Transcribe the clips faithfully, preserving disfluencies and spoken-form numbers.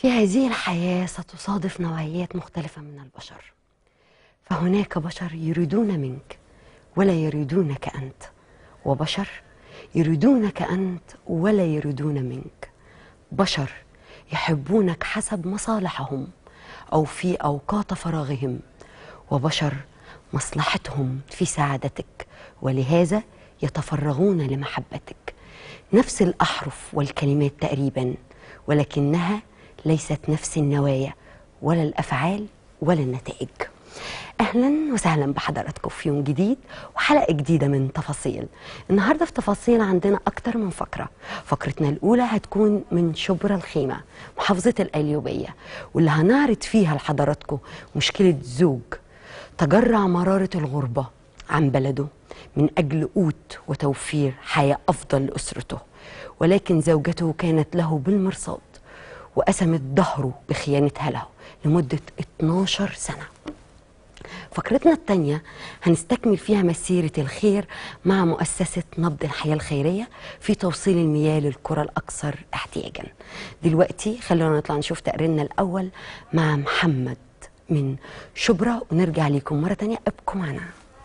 في هذه الحياة ستصادف نوعيات مختلفة من البشر، فهناك بشر يريدون منك ولا يريدونك أنت، وبشر يريدونك أنت ولا يريدون منك، بشر يحبونك حسب مصالحهم أو في أوقات فراغهم، وبشر مصلحتهم في سعادتك ولهذا يتفرغون لمحبتك. نفس الأحرف والكلمات تقريبا، ولكنها ليست نفس النوايا ولا الأفعال ولا النتائج. أهلا وسهلا بحضراتكم في يوم جديد وحلقة جديدة من تفاصيل. النهاردة في تفاصيل عندنا أكتر من فقرة. فقرتنا الأولى هتكون من شبرا الخيمة محافظة القليوبية، واللي هنعرض فيها لحضراتكم مشكلة زوج تجرع مرارة الغربة عن بلده من أجل قوت وتوفير حياة أفضل لأسرته، ولكن زوجته كانت له بالمرصاد وقسمت ظهره بخيانتها له لمدة اتناشر سنة. فقرتنا الثانية هنستكمل فيها مسيرة الخير مع مؤسسة نبض الحياة الخيرية في توصيل المياه للقرى الأكثر احتياجا. دلوقتي خلونا نطلع نشوف تقريرنا الأول مع محمد من شبرا ونرجع لكم مرة تانية. ابقوا معنا.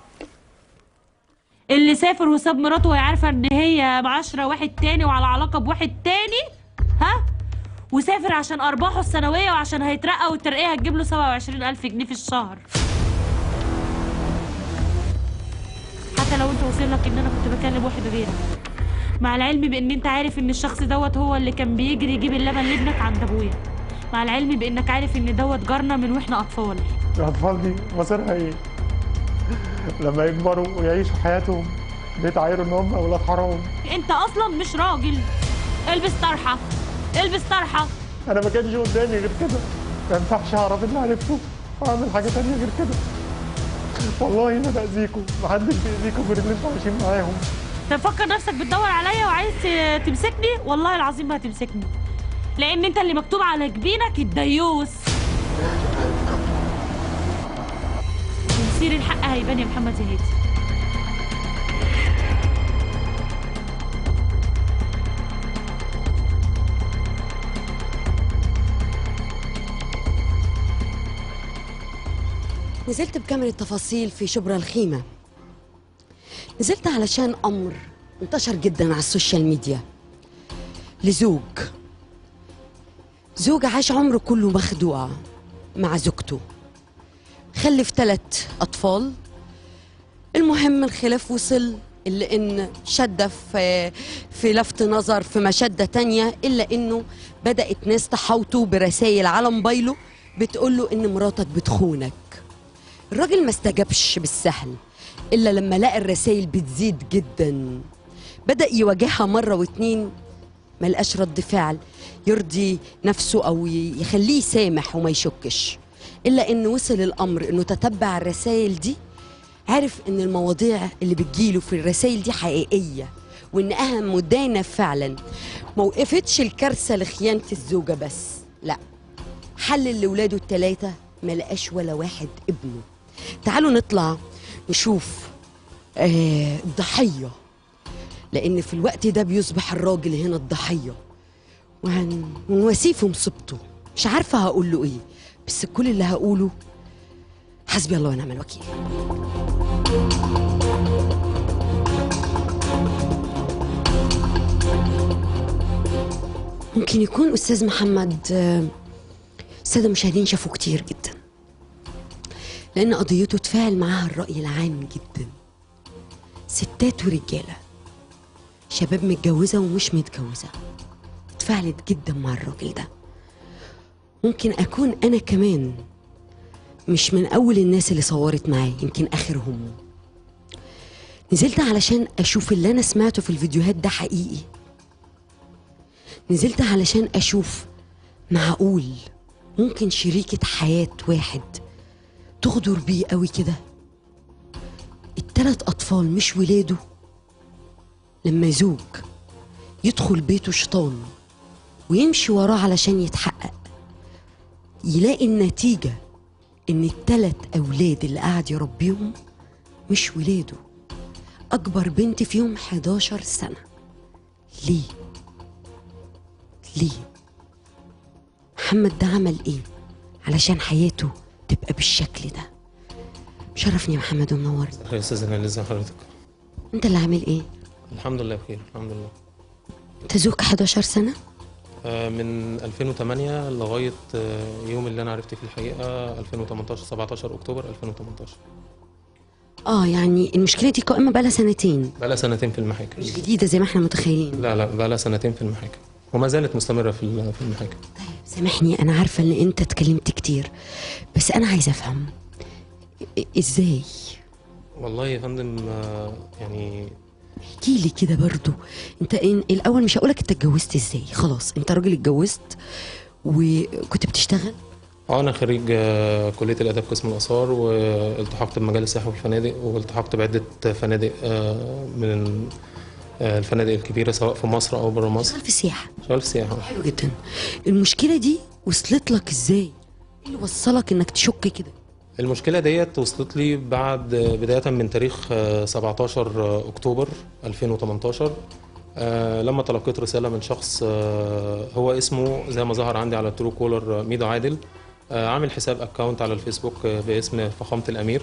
اللي سافر وساب مراته وهي عارفه ان هي معاشره واحد تاني وعلى علاقه بواحد تاني، ها، وسافر عشان ارباحه السنويه وعشان هيترقى والترقيه هتجيب له سبعة وعشرين ألف جنيه في الشهر. حتى لو انت وصل لك ان انا كنت بكلم واحد غيرك، مع العلم بان انت عارف ان الشخص دوت هو اللي كان بيجري يجيب اللبن لابنك عند ابويا، مع العلم بانك عارف ان دوت جارنا من واحنا اطفال. الاطفال دي مصيرها ايه؟ لما يكبروا ويعيشوا حياتهم بيتعايروا ان هم اولاد حرام. انت اصلا مش راجل، البس طرحه البس طرحه. انا ما كانش قدامي غير كده، ما ينفعش اعرف اللي عرفته واعمل حاجه ثانيه غير كده. والله ما باذيكم، ما حدش بيأذيكم غير اللي انتوا عايشين معاهم. تفكر نفسك بتدور عليا وعايز تمسكني؟ والله العظيم ما هتمسكني، لان انت اللي مكتوب على جبينك الديوس. مسير الحق هيبان يا محمد يا هادي. نزلت بكامل التفاصيل في شبرا الخيمة. نزلت علشان أمر انتشر جدا على السوشيال ميديا لزوج زوج عاش عمره كله مخدوع مع زوجته، خلف ثلاث أطفال. المهم الخلاف وصل إلا إن شدة في في لفت نظر في مشدة تانية، إلا إنه بدأت ناس تحاوطه برسائل على موبايله بتقول له إن مراتك بتخونك. الراجل ما استجابش بالسهل إلا لما لقى الرسائل بتزيد جدا، بدأ يواجهها مرة واتنين، ما لقاش رد فعل يرضي نفسه أو يخليه يسامح وما يشكش، إلا إنه وصل الأمر إنه تتبع الرسائل دي، عرف إن المواضيع اللي بتجيله في الرسائل دي حقيقية وإنها مدانة فعلا. ما وقفتش الكارثة لخيانة الزوجة بس، لا، حلل لولاده التلاتة ما لقاش ولا واحد ابنه. تعالوا نطلع نشوف آه الضحية، لأن في الوقت ده بيصبح الراجل هنا الضحية وهن... ونواسيه في مصيبته. مش عارفة هقول له إيه، بس كل اللي هقوله حسبي الله ونعم الوكيل. ممكن يكون أستاذ محمد السادة المشاهدين شافوه كتير جدا، لأن قضيته تفاعل معاها الرأي العام جدا، ستات ورجالة، شباب متجوزة ومش متجوزة، اتفاعلت جدا مع الراجل ده. ممكن أكون أنا كمان مش من أول الناس اللي صورت معاه، يمكن آخرهم. نزلت علشان أشوف اللي أنا سمعته في الفيديوهات ده حقيقي. نزلت علشان أشوف معقول ممكن شريكة حياة واحد تغدر بيه قوي كده؟ التلات أطفال مش ولاده؟ لما زوج يدخل بيته شيطان ويمشي وراه علشان يتحقق، يلاقي النتيجة إن التلات أولاد اللي قاعد يربيهم مش ولاده، أكبر بنت فيهم حداشر سنة. ليه؟ ليه؟ محمد ده عمل ايه علشان حياته تبقى بالشكل ده؟ شرفني يا محمد ومنورني. يا استاذ نال، ازي حضرتك؟ انت اللي عامل ايه؟ الحمد لله بخير، الحمد لله. انت زوج حداشر سنة؟ آه، من ألفين وثمانية لغايه آه، يوم اللي انا عرفت فيه الحقيقه ألفين وتمنتاشر، سبعتاشر اكتوبر ألفين وتمنتاشر. اه يعني المشكلة دي قائمة بقالها سنتين، بقى لها سنتين في المحاكم. مش جديدة زي ما احنا متخيلين. لا لا، بقى لها سنتين في المحاكم وما زالت مستمره في ال- في المحاكم. طيب سامحني، انا عارفة ان انت اتكلمت كتير، بس انا عايزة افهم إ- ازاي؟ والله يا فندم آه، يعني احكي لي كده برضو. انت إن الاول مش هقولك انت اتجوزت ازاي، خلاص انت راجل اتجوزت وكنت بتشتغل. اه انا خريج آه، كليه الاداب قسم الاثار، والتحقت بمجال السياحه والفنادق، والتحقت بعده فنادق آه، من آه، الفنادق الكبيره سواء في مصر او بره مصر. شغال في السياحة، شغال في السياحه. حلو جدا. المشكلة دي وصلت لك ازاي؟ ايه اللي وصلك انك تشك كده؟ المشكلة ديت وصلت لي بعد بداية من تاريخ آه، سبعتاشر أكتوبر ألفين وتمنتاشر، آه، لما تلقيت رسالة من شخص آه، هو اسمه زي ما ظهر عندي على الترو كولر ميدو عادل، آه، عامل حساب اكونت على الفيسبوك آه، باسم فخامة الأمير.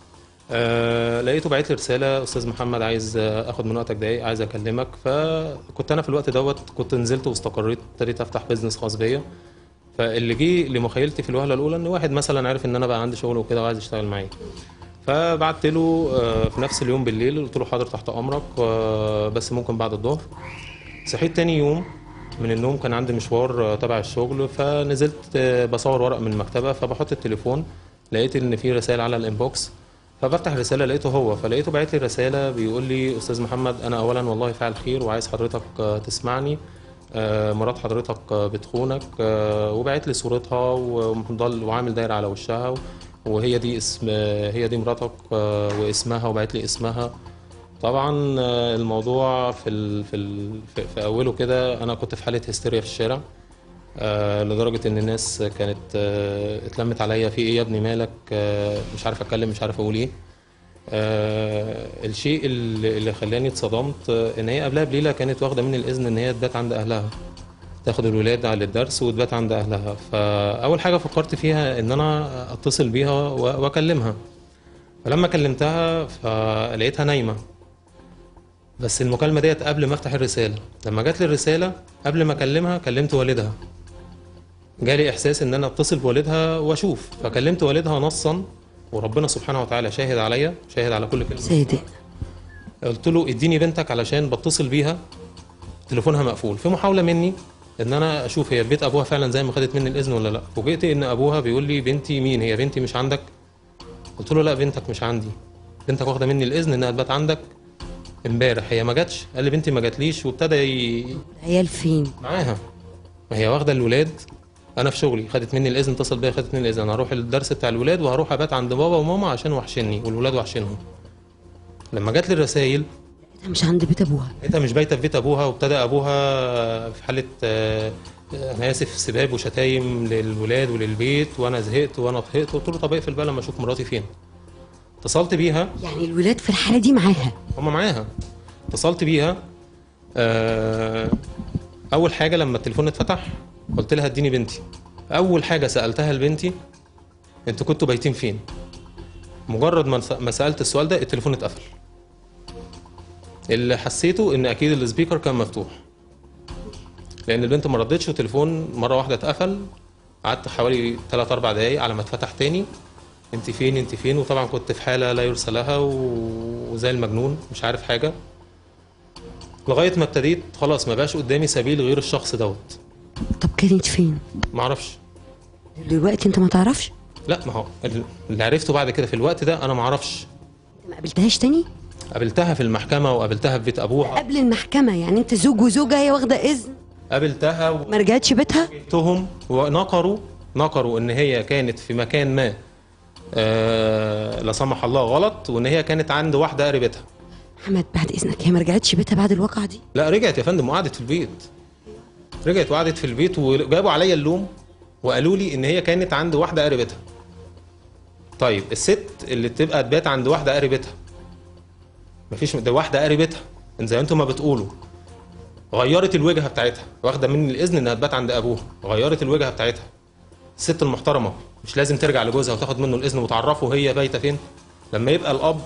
آه، لقيته بعت لي رسالة: أستاذ محمد، عايز آه، آخد من وقتك دقايق، عايز أكلمك. فكنت أنا في الوقت دوت كنت نزلت واستقريت، ابتديت أفتح بيزنس خاص بيا. فاللي جه لمخيلتي في الوهله الاولى ان واحد مثلا عارف ان انا بقى عندي شغل وكده وعايز يشتغل معايا. فبعت له آه، في نفس اليوم بالليل، قلت له حاضر تحت امرك، آه، بس ممكن بعد الظهر. صحيت تاني يوم من النوم، كان عندي مشوار آه، تبع الشغل، فنزلت آه، بصور ورق من المكتبه، فبحط التليفون لقيت ان في رسائل على الانبوكس. فبفتح الرساله لقيته هو، فلقيته باعت لي رساله بيقول لي: استاذ محمد، انا اولا والله فاعل خير وعايز حضرتك آه، تسمعني. آه، مرات حضرتك آه، بتخونك، آه، وبعت لي صورتها ومضل وعامل دايره على وشها، وهي دي اسم آه، هي دي مراتك آه، واسمها، وبعت لي اسمها. طبعا آه، الموضوع في ال في ال في في اوله كده انا كنت في حاله هستيريا في الشارع، آه، لدرجه ان الناس كانت آه، اتلمت عليا: في ايه يا ابني، مالك؟ آه، مش عارف اتكلم، مش عارف اقول ايه. آه، الشيء اللي اللي خلاني اتصدمت آه، ان هي قبلها بليله كانت واخده مني الاذن ان هي تبات عند اهلها، تاخد الولاد على الدرس وتبات عند اهلها. فاول حاجه فكرت فيها ان انا اتصل بيها و- واكلمها. فلما كلمتها فلقيتها نايمه، بس المكالمه ديت قبل ما افتح الرساله. لما جات لي الرساله قبل ما اكلمها كلمت والدها، جالي احساس ان انا اتصل بوالدها واشوف، فكلمت والدها نصا، وربنا سبحانه وتعالى شاهد عليا، شاهد على كل كلمه. صادق. قلت له: اديني بنتك علشان بتصل بيها تليفونها مقفول. في محاوله مني ان انا اشوف هي في بيت ابوها فعلا زي ما خدت مني الاذن ولا لا. فوجئت ان ابوها بيقول لي: بنتي مين؟ هي بنتي مش عندك؟ قلت له: لا، بنتك مش عندي، بنتك واخده مني الاذن انها تبات عندك امبارح، هي ما جاتش. قال لي: بنتي ما جاتليش. وابتدى ي... العيال فين؟ معاها، ما هي واخده الولاد، انا في شغلي، خدت مني الاذن، اتصل بيا خدت مني الاذن، انا هروح الدرس بتاع الولاد وهروح ابات عند بابا وماما عشان وحشني والولاد وحشنهم. لما جات لي الرسائل لقيتها مش عند بيت ابوها. لقيتها مش بايته في بيت ابوها، وابتدى ابوها في حاله آه، انا اسف سباب وشتايم للولاد وللبيت، وانا زهقت وانا طهقت. قلت له: طب اقفل بقى لما اشوف مراتي فين. اتصلت بيها، يعني الولاد في الحالة دي معاها؟ هم معاها. اتصلت بيها، آه، اول حاجه لما التليفون اتفتح قلت لها: اديني بنتي. اول حاجه سالتها لبنتي: انتوا كنتوا بايتين فين؟ مجرد ما ما سالت السؤال ده التليفون اتقفل. اللي حسيته ان اكيد السبيكر كان مفتوح، لان البنت ما ردتش والتليفون مره واحده اتقفل. قعدت حوالي ثلاث أربع دقايق على ما اتفتح تاني: انت فين انت فين؟ وطبعا كنت في حاله لا يرثى لها وزي المجنون مش عارف حاجه، لغايه ما ابتديت خلاص ما بقاش قدامي سبيل غير الشخص دوت. طب كانت فين؟ ما اعرفش. دلوقتي انت ما تعرفش؟ لا، ما هو اللي عرفته بعد كده في الوقت ده انا ما اعرفش. انت ما قابلتهاش تاني؟ قابلتها في المحكمه وقابلتها في بيت ابوها. قبل المحكمة يعني انت زوج وزوجة، هي واخدة اذن؟ قابلتها ما رجعتش بيتها؟ وجبتهم ونقروا نقروا ان هي كانت في مكان ما آه لا سمح الله غلط، وان هي كانت عند واحده قريبتها. محمد بعد اذنك، هي ما رجعتش بيتها بعد الواقعة دي؟ لا، رجعت يا فندم وقعدت في البيت. رجعت وقعدت في البيت وجابوا عليا اللوم وقالوا لي ان هي كانت عند واحده قريبتها. طيب الست اللي تبقى تبات عند واحده قريبتها، مفيش، ده واحده قريبتها زي انتم ما بتقولوا، غيرت الوجهه بتاعتها، واخده مني الاذن انها تبات عند ابوها، غيرت الوجهه بتاعتها الست المحترمه مش لازم ترجع لجوزها وتاخد منه الاذن وتعرفه هي بايته فين؟ لما يبقى الاب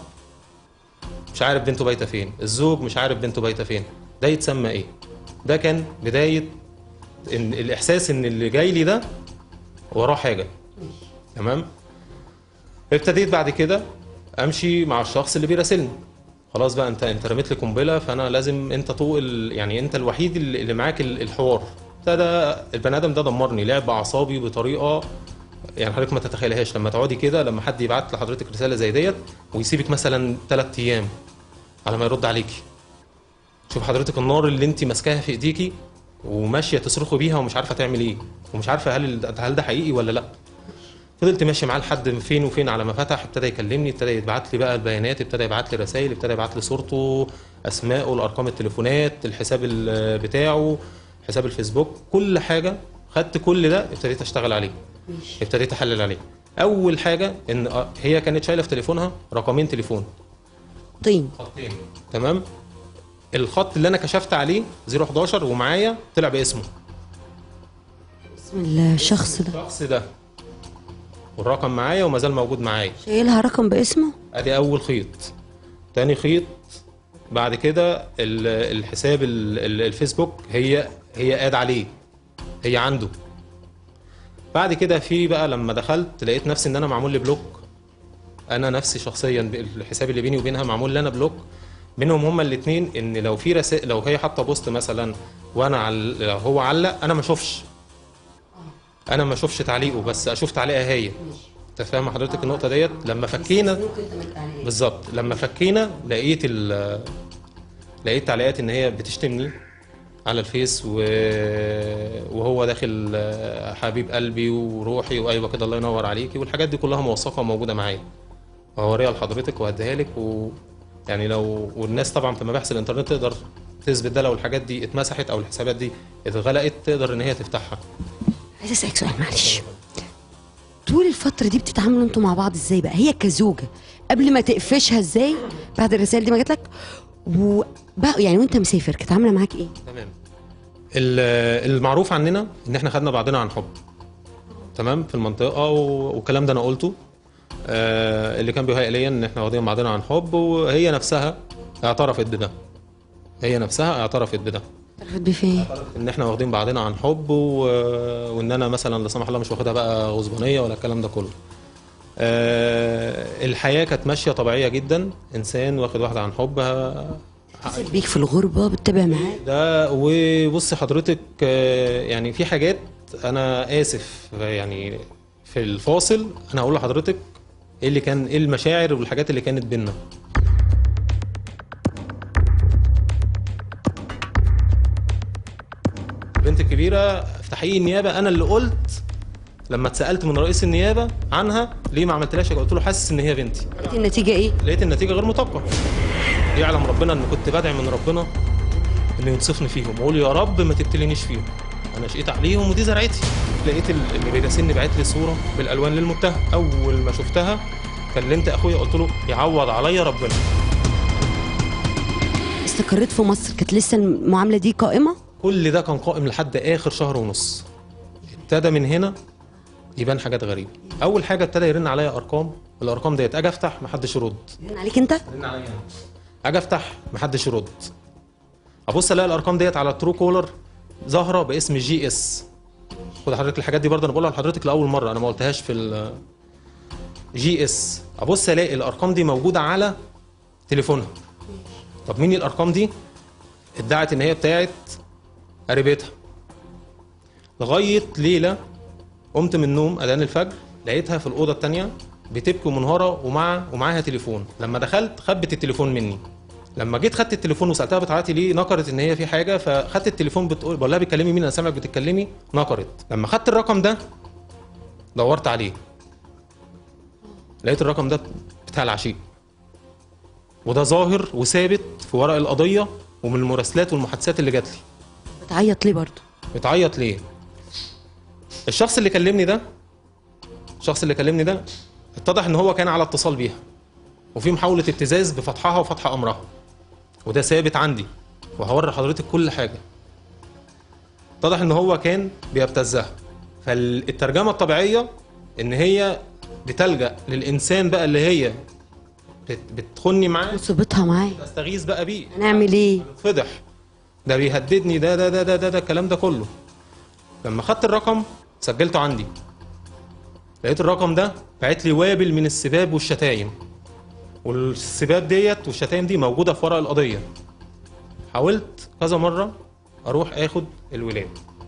مش عارف بنته بايته فين، الزوج مش عارف بنته بايته فين، ده يتسمى ايه؟ ده كان بدايه ان الاحساس ان اللي جاي لي ده وراه حاجه. تمام؟ ابتديت بعد كده امشي مع الشخص اللي بيراسلني. خلاص بقى انت انت رميت لي قنبله، فانا لازم انت طوق ال... يعني انت الوحيد اللي اللي معاك ال- الحوار. ابتدى البني ادم ده دمرني، لعب باعصابي بطريقه يعني حضرتك ما تتخيلهاش. لما تقعدي كده، لما حد يبعت لحضرتك رساله زي ديت ويسيبك مثلا ثلاث ايام على ما يرد عليكي. شوف حضرتك النار اللي انت ماسكاها في ايديكي وماشيه تصرخي بيها ومش عارفه تعمل ايه، ومش عارفه هل ال- هل ده حقيقي ولا لا. فضلت ماشي معاه لحد فين وفين، على ما فتح ابتدى يكلمني، ابتدى يبعت لي بقى البيانات، ابتدى يبعت لي رسائل، ابتدى يبعت لي صورته، اسمائه، الارقام، التليفونات، الحساب ال- بتاعه، حساب الفيسبوك، كل حاجه. خدت كل ده ابتديت اشتغل عليه، ابتديت احلل عليه. اول حاجه ان آه، هي كانت شايله في تليفونها رقمين تليفون، طين. خطين. تمام؟ الخط اللي انا كشفت عليه صفر حداشر ومعايا طلع باسمه، اسم الشخص ده الشخص ده، والرقم معايا وما زال موجود معايا. شايلها رقم باسمه. ادي اول خيط. تاني خيط بعد كده ال- الحساب ال- ال- الفيسبوك هي هي قاد عليه، هي عنده. بعد كده في بقى لما دخلت لقيت نفسي ان انا معمول لي بلوك. انا نفسي شخصيا الحساب اللي بيني وبينها معمول لي انا بلوك منهم هما الاثنين. ان لو في رسائل، لو هي حاطه بوست مثلا وانا عل... لو هو علق انا ما اشوفش، انا ما اشوفش تعليقه، بس اشوف تعليقها هي. انت فاهم حضرتك النقطه ديت؟ لما فكينا بالظبط، لما فكينا لقيت ال... لقيت تعليقات ان هي بتشتمني على الفيس و... وهو داخل آه، حبيب قلبي وروحي وايوه كده الله ينور عليكي، والحاجات دي كلها موثقه وموجوده معايا وهوريها لحضرتك وهديها لك. و... يعني لو والناس طبعا في مباحث الانترنت تقدر تثبت ده، لو الحاجات دي اتمسحت او الحسابات دي اتغلقت تقدر ان هي تفتحها. عايز اسالك سؤال معلش. طول الفترة دي بتتعاملوا انتوا مع بعض ازاي بقى؟ هي كزوجة قبل ما تقفشها ازاي بعد الرسائل دي ما جات لك؟ وبقى يعني وانت مسافر كانت عاملة معاك ايه؟ تمام. ال- المعروف عننا ان احنا خدنا بعضنا عن حب. تمام؟ في المنطقه و- والكلام ده انا قلته. آه، اللي كان بيهيأ ليا ان احنا واخدين بعضنا عن حب، وهي نفسها اعترفت بده. هي نفسها اعترفت بده. اعترفت بيه فين؟ ان احنا واخدين بعضنا عن حب و... وان انا مثلا لا سمح الله مش واخدها بقى غصبانيه ولا الكلام ده كله. أه الحياه كانت ماشيه طبيعيه جدا، انسان واخد واحده عن حب. حسيت بيك في الغربة بتتابع معاه؟ ده وبصي حضرتك، آه، يعني في حاجات انا اسف يعني في الفاصل انا هقول لحضرتك ايه اللي كان، ايه المشاعر والحاجات اللي كانت بينا. البنت الكبيره في تحقيق النيابه انا اللي قلت لما اتسالت من رئيس النيابه عنها ليه ما عملتلهاش، قلت له حاسس ان هي بنتي. لقيت النتيجة ايه؟ لقيت النتيجه غير مطابقه. يعلم ربنا ان كنت بدعي من ربنا انه ينصفني فيهم واقول يا رب ما تبتلينيش فيهم، انا شقيت عليهم ودي زرعتي. لقيت اللي بيراسلني باعت لي صوره بالالوان للمتهم. اول ما شفتها كلمت اخويا قلت له يعوض عليا ربنا. استقريت في مصر كانت لسه المعاملة دي قائمة؟ كل ده كان قائم لحد اخر شهر ونص. ابتدى من هنا يبان حاجات غريبه. اول حاجه ابتدى يرن عليا ارقام، الارقام ديت اجي افتح محدش يرد. يرن عليك انت؟ رن عليا أنا. اجي افتح محدش يرد. ابص الاقي الارقام ديت على ترو كولر ظاهره باسم جي اس. خد حضرتك الحاجات دي برضه انا بقولها لحضرتك لاول مره، انا ما قلتهاش في ال جي اس. ابص الاقي الارقام دي موجوده على تليفونها. طب مين الارقام دي؟ ادعت ان هي بتاعت قريبتها. لغايه ليله قمت من النوم اذان الفجر لقيتها في الاوضه الثانيه بتبكي ومنهاره ومع ومعاها تليفون. لما دخلت خبت التليفون مني. لما جيت خدت التليفون وسالتها بتعيطي ليه، نكرت ان هي في حاجه، فخدت التليفون بتقول بقول لها بتكلمي مين، انا سامعك بتتكلمي، نكرت. لما خدت الرقم ده دورت عليه لقيت الرقم ده بتاع العشيق، وده ظاهر وثابت في ورق القضيه ومن المراسلات والمحادثات اللي جات لي. بتعيط ليه برضه؟ بتعيط ليه؟ الشخص اللي كلمني ده الشخص اللي كلمني ده اتضح ان هو كان على اتصال بيها وفي محاوله ابتزاز بفتحها وفتح امرها، وده ثابت عندي وهوري حضرتك كل حاجه. اتضح ان هو كان بيبتزها فالترجمه الطبيعيه ان هي بتلجأ للانسان بقى اللي هي بت- بتخني معاه، مصيبتها معايا، تستغيث بقى بيه، هنعمل ايه؟ بتفضح، ده بيهددني، ده ده ده ده ده, ده الكلام ده كله. لما خدت الرقم سجلته عندي، لقيت الرقم ده بعت لي وابل من السباب والشتايم، والسباب ديت والشتايم دي موجوده في ورق القضيه. حاولت كذا مره اروح اخد الولاد،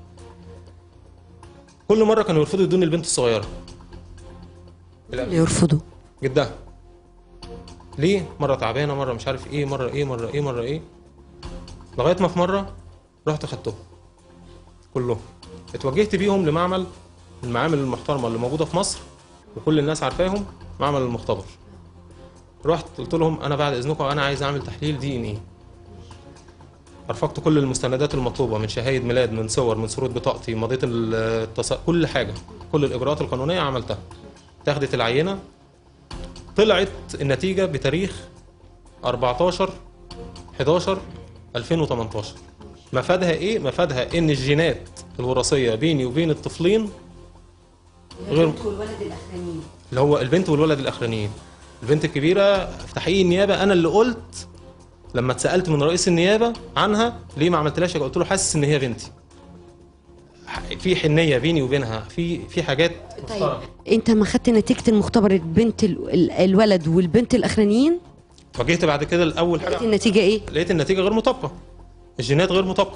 كل مره كانوا يرفضوا يدوني البنت الصغيره اللي يرفضوا جدها. ليه؟ مره تعبانه، مره مش عارف ايه، مره ايه مره ايه مره ايه، لغايه ما في مره رحت خدتهم كلهم، اتوجهت بيهم لمعمل المعامل المحترمه اللي موجوده في مصر وكل الناس عارفاهم، معمل المختبر. رحت قلت لهم انا بعد اذنكم انا عايز اعمل تحليل دي ان ايه. رفقت كل المستندات المطلوبه من شهايد ميلاد، من صور، من صوره بطاقتي، مضيت التص... كل حاجه، كل الاجراءات القانونيه عملتها. اتاخدت العينه، طلعت النتيجه بتاريخ أربعتاشر حداشر ألفين وتمنتاشر. مفادها ايه؟ مفادها ان الجينات الوراثيه بيني وبين الطفلين غير البنت والولد الاخرانيين، اللي هو البنت والولد الاخرانيين. البنت الكبيره في تحقيق النيابه انا اللي قلت لما اتسالت من رئيس النيابه عنها ليه ما عملتلهاش، قلت له حاسس ان هي بنتي، في حنيه بيني وبينها، في في حاجات طيب انت ما خدت نتيجه المختبر البنت ال- ال- الولد والبنت الاخرانيين؟ واجهت بعد كده الاول لقيت حاجه، النتيجه ايه؟ لقيت النتيجه غير مطابقه، الجينات غير مطابقه.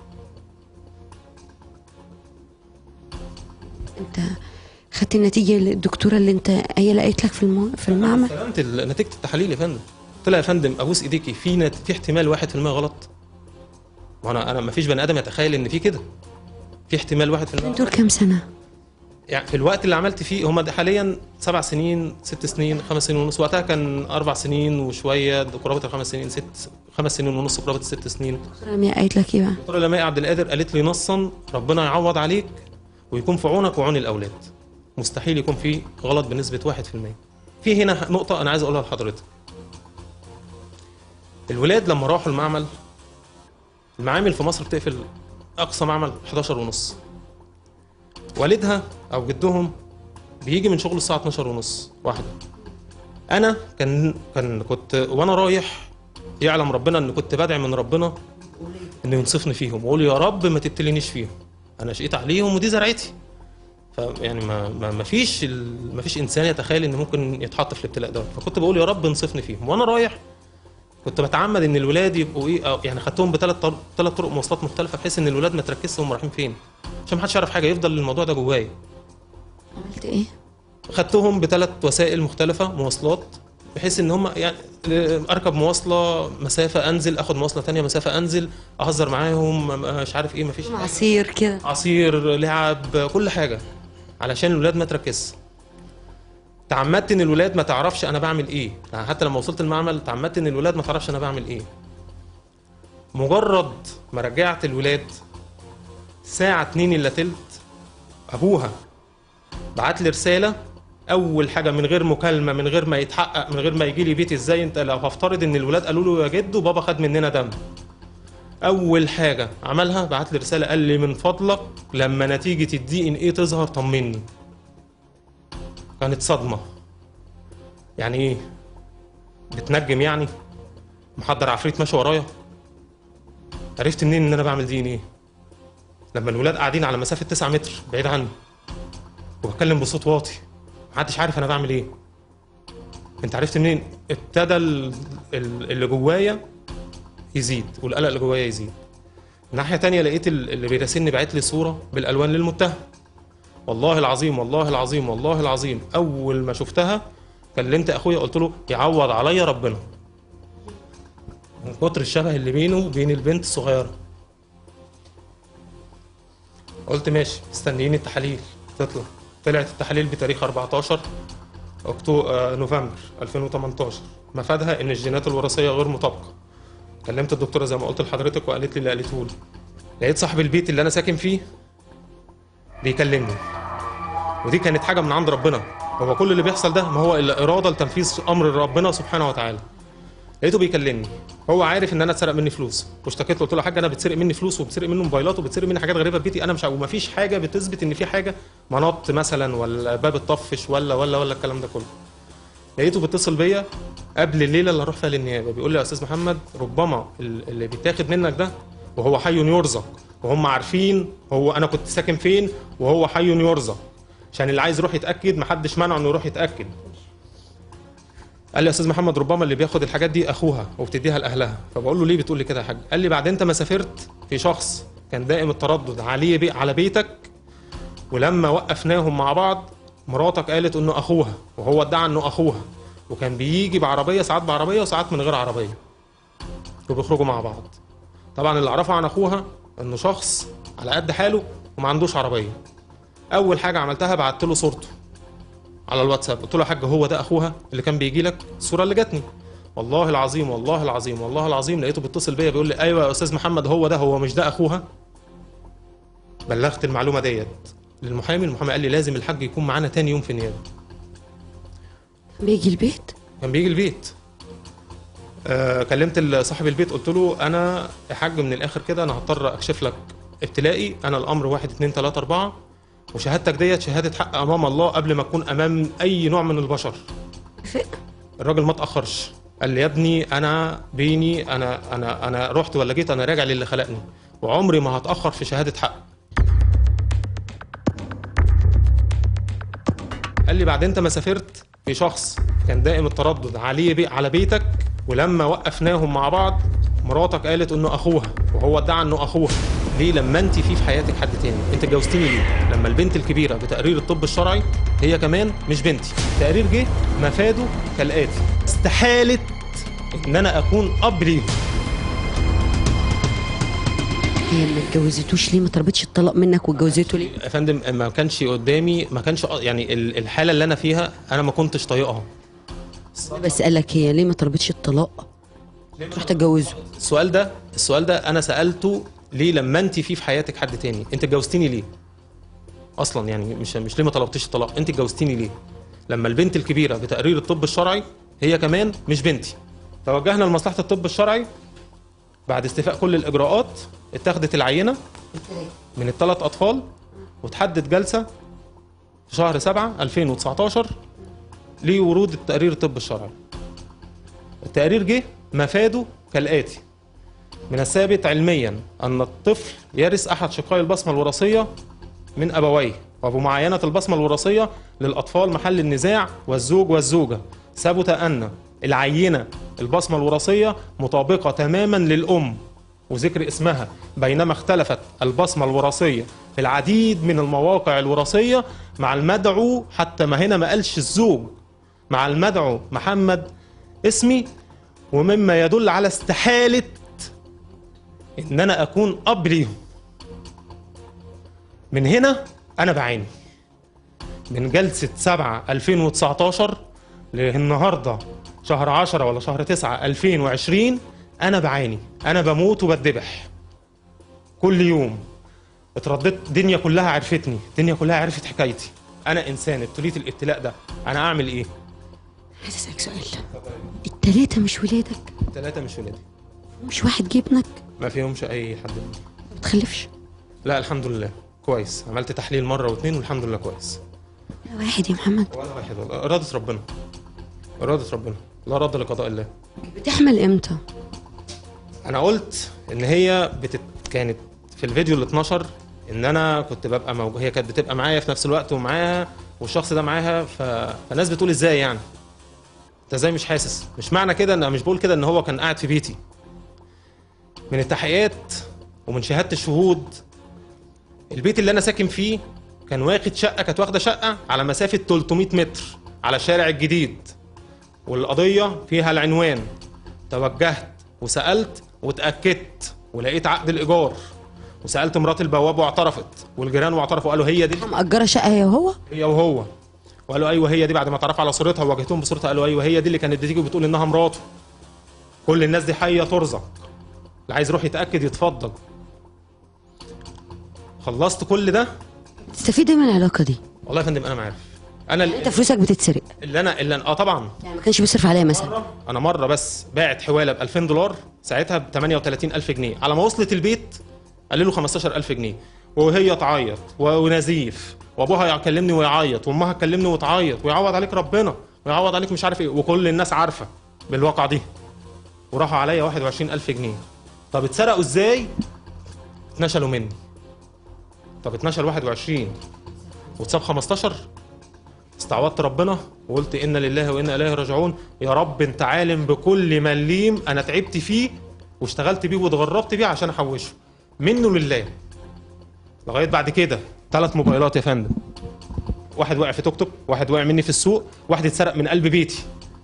انت خدت النتيجه للدكتوره اللي انت هي لقيت لك في الم... في المعمل؟ استلمت ال- نتيجه التحاليل يا فندم، قلت لها يا فندم ابوس ايديكي في نت... في احتمال واحد في المية غلط. وانا انا ما فيش بني ادم يتخيل ان في كده، في احتمال واحد في المية. دول كام سنه؟ يعني في الوقت اللي عملت فيه هم حاليا سبع سنين، ست سنين، خمس سنين ونص، وقتها كان اربع سنين وشويه، قرابه الخمس سنين، ست خمس سنين ونص، قرابه الست سنين. الدكتوره لمياء قالت لك ايه بقى؟ الدكتوره لمياء عبد القادر قالت لي نصا ربنا يعوض عليك ويكون في عونك وعون الاولاد، مستحيل يكون في غلط بنسبه واحد في المية. في هنا نقطه انا عايز اقولها لحضرتك، الولاد لما راحوا المعمل، المعامل في مصر بتقفل اقصى معمل حداشر ونص، والدها او جدهم بيجي من شغل الساعه اتناشر ونص واحده. انا كان كان كنت وانا رايح يعلم ربنا ان كنت بدعي من ربنا انه ينصفني فيهم، واقول يا رب ما تبتلينيش فيهم، انا شقيت عليهم ودي زرعتي. فيعني ما ما ما فيش ال- ما فيش انسان يتخيل ان ممكن يتحط في الابتلاء ده، فكنت بقول يا رب انصفني فيهم. وانا رايح كنت بتعمد ان الولاد يبقوا ايه، أو يعني خدتهم بثلاث طرق ثلاث طرق مواصلات مختلفه بحيث ان الولاد ما تركزش هم رايحين فين، عشان ما حدش يعرف حاجه، يفضل الموضوع ده جوايا. عملت ايه؟ خدتهم بثلاث وسائل مختلفه مواصلات بحيث ان هم يعني اركب مواصله مسافه انزل، اخد مواصله تانية مسافه انزل، اهزر معاهم، مش عارف ايه، مفيش عصير كده، عصير، لعب، كل حاجه علشان الولاد ما تركزش. تعمدت ان الولاد ما تعرفش انا بعمل ايه، يعني حتى لما وصلت المعمل تعمدت ان الولاد ما تعرفش انا بعمل ايه. مجرد ما رجعت الولاد ساعه اتنين الا تلت ابوها بعت لي رساله، اول حاجه من غير مكالمه، من غير ما يتحقق، من غير ما يجي لي بيتي ازاي انت، لو هفترض ان الولاد قالوا له يا جدو بابا خد مننا دم، اول حاجه عملها بعت لي رساله قال لي من فضلك لما نتيجه الدي ان ايه تظهر طمني. كانت صدمه، يعني ايه بتنجم، يعني محضر عفريت ماشي ورايا. عرفت منين ان انا بعمل دي ان ايه لما الولاد قاعدين على مسافه تسعة متر بعيد عني وبتكلم بصوت واطي، محدش عارف انا بعمل ايه. انت عرفت منين؟ ابتدى ال- ال- اللي جوايا يزيد والقلق اللي جوايا يزيد. ناحيه تانية لقيت ال- اللي بيراسلني باعت لي صوره بالالوان للمتهم. والله العظيم والله العظيم والله العظيم اول ما شفتها كلمت اخويا قلت له يعوض عليا ربنا من كتر الشبه اللي بينه وبين البنت الصغيره. قلت ماشي استنيني التحاليل تطلع. طلعت التحاليل بتاريخ أربعتاشر أكتوبر نوفمبر ألفين وتمنتاشر، مفادها ان الجينات الوراثيه غير مطابقه. كلمت الدكتوره زي ما قلت لحضرتك وقالت لي اللي قالته لي. لقيت صاحب البيت اللي انا ساكن فيه بيكلمني، ودي كانت حاجه من عند ربنا. هو كل اللي بيحصل ده ما هو الا اراده لتنفيذ امر ربنا سبحانه وتعالى. لقيته بيكلمني هو عارف ان انا اتسرق مني فلوس، واشتكيت له قلت له يا حاج انا بتسرق مني فلوس وبتسرق مني موبايلات وبتسرق مني حاجات غريبه في بيتي، انا مش ع- ومفيش حاجه بتثبت ان في حاجه منط مثلا ولا باب اتطفش ولا ولا ولا الكلام ده كله. لقيته بيتصل بيا قبل الليله اللي هروح فيها للنيابه، بيقول لي يا استاذ محمد ربما ال- اللي بيتاخد منك ده وهو حي يرزق، وهم عارفين هو انا كنت ساكن فين وهو حي يرزق، عشان اللي عايز يروح يتاكد محدش منعه انه يروح يتاكد. قال لي يا استاذ محمد ربما اللي بياخد الحاجات دي اخوها وبتديها لاهلها. فبقول له ليه بتقول لي كده يا حاج؟ قال لي بعد انت ما سافرت في شخص كان دائم التردد عليه بي على بيتك، ولما وقفناهم مع بعض مراتك قالت انه اخوها وهو ادعى انه اخوها، وكان بيجي بعربيه ساعات بعربيه وساعات من غير عربيه وبيخرجوا مع بعض. طبعا اللي اعرفه عن اخوها انه شخص على قد حاله وما عندوش عربيه. اول حاجه عملتها بعت له صورته على الواتساب، قلت له يا حاج هو ده اخوها اللي كان بيجي لك؟ الصوره اللي جاتني والله العظيم والله العظيم والله العظيم لقيته بيتصل بيا بيقول لي ايوه يا استاذ محمد هو ده، هو مش ده اخوها؟ بلغت المعلومه ديت للمحامي، المحامي قال لي لازم الحاج يكون معانا تاني يوم في النيابه. بيجي البيت؟ كان بيجي البيت. آه كلمت صاحب البيت قلت له انا يا حاج من الاخر كده انا هضطر اكشف لك ابتلائي، انا الامر واحد اتنين تلاته اربعه، وشهادتك ديت شهاده حق امام الله قبل ما تكون امام اي نوع من البشر. الراجل ما اتاخرش، قال لي يا ابني انا بيني انا انا انا رحت ولا جيت انا راجع للي خلقني، وعمري ما هتاخر في شهاده حق. قال لي بعد انت ما سافرت في شخص كان دائم التردد عليه بي على بيتك، ولما وقفناهم مع بعض مراتك قالت انه اخوها وهو ادعى انه اخوها. ليه لما انت في في حياتك حد تاني؟ انت اتجوزتيني ليه؟ لما البنت الكبيره بتقرير الطب الشرعي هي كمان مش بنتي، تقرير جه مفاده كالاتي: استحاله ان انا اكون اب ليهم. هي ما اتجوزتوش ليه؟ ما طلبتش الطلاق منك واتجوزته ليه؟ يا فندم ما كانش قدامي، ما كانش يعني ال- الحاله اللي انا فيها انا ما كنتش طايقها. بس قال لك هي ليه ما طلبتش الطلاق؟ تروح تتجوزه. السؤال ده السؤال ده انا سالته ليه لما انت في في حياتك حد تاني؟ انت اتجوزتيني ليه؟ اصلا يعني مش مش ليه ما طلبتيش الطلاق، انت اتجوزتيني ليه؟ لما البنت الكبيره بتقرير الطب الشرعي هي كمان مش بنتي. توجهنا لمصلحه الطب الشرعي بعد استيفاء كل الاجراءات، اتخذت العينه من الثلاث اطفال وتحدد جلسه في شهر سبعة ألفين وتسعتاشر لورود التقرير الطب الشرعي. التقرير جه مفاده كالاتي: من الثابت علميا ان الطفل يرث احد شقي البصمه الوراثيه من ابويه، وبمعاينه البصمه الوراثيه للاطفال محل النزاع والزوج والزوجه ثبت ان العينه البصمه الوراثيه مطابقه تماما للام وذكر اسمها، بينما اختلفت البصمه الوراثيه في العديد من المواقع الوراثيه مع المدعو، حتى ما هنا ما قالش الزوج، مع المدعو محمد اسمي، ومما يدل على استحاله ان انا اكون اب ليهم. من هنا انا بعاني من جلسه سبعة ألفين وتسعتاشر للنهارده شهر عشرة ولا شهر تسعة ألفين وعشرين، انا بعاني، انا بموت وبتذبح كل يوم. اترددت، الدنيا كلها عرفتني، الدنيا كلها عرفت حكايتي. انا انسان ابتليت الابتلاء ده، انا اعمل ايه؟ عايز اسالك سؤال، التلاته مش ولادك؟ ثلاثه مش ولادي. مش واحد جه ابنك؟ ما فيهمش اي حد منهم. ما بتخلفش؟ لا الحمد لله كويس، عملت تحليل مره واثنين والحمد لله كويس. ولا واحد يا محمد؟ ولا واحد والله، اراده ربنا، اراده ربنا، لا رد لقضاء الله. بتحمل امتى؟ انا قلت ان هي بتت... كانت في الفيديو اللي اتنشر ان انا كنت ببقى موجود، هي كانت بتبقى معايا في نفس الوقت ومعاها والشخص ده معاها، ف... فالناس بتقول ازاي يعني انت ازاي مش حاسس؟ مش معنى كده ان انا مش بقول كده ان هو كان قاعد في بيتي. من التحقيقات ومن شهاده الشهود، البيت اللي انا ساكن فيه كان واخد شقه، كانت واخده شقه على مسافه تلتمية متر على شارع الجديد، والقضيه فيها العنوان. توجهت وسالت واتاكدت ولقيت عقد الايجار، وسالت مرات البواب واعترفت، والجيران واعترفوا، قالوا هي دي مأجرة شقة هي وهو؟ هي وهو، وقالوا ايوه هي دي. بعد ما اتعرف على صورتها وواجهتهم بصورتها قالوا ايوه هي دي اللي كانت بتيجي وبتقول انها مراته. كل الناس دي حيه ترزق، اللي عايز يروح يتاكد يتفضل. خلصت كل ده. تستفيد ايه من العلاقة دي؟ والله يا فندم انا ما عارف، انا انت فلوسك بتتسرق؟ اللي انا اللي أنا اه طبعا. يعني ما كانش بيصرف عليا مثلا؟ مرة انا مره بس باعت حواله ب ألفين دولار ساعتها ب ثمانية وثلاثين ألف جنيه، على ما وصلت البيت قال له خمستاشر ألف جنيه، وهي تعيط ونزيف، وابوها يكلمني ويعيط، وامها تكلمني وتعيط، ويعوض عليك ربنا ويعوض عليك مش عارف ايه، وكل الناس عارفه بالواقعه دي، وراحوا عليا واحد وعشرين ألف جنيه. طب اتسرقوا ازاي؟ اتنشلوا مني. طب اتنشل واحد وعشرين واتساب خمستاشر. استعوضت ربنا وقلت إنا لله وإنا إليه راجعون. يا رب أنت عالم بكل مليم أنا تعبت فيه واشتغلت بيه واتغربت بيه عشان أحوشه منه لله. لغاية بعد كده ثلاث موبايلات يا فندم، واحد وقع في توك توك، واحد وقع مني في السوق، واحد اتسرق من قلب بيتي.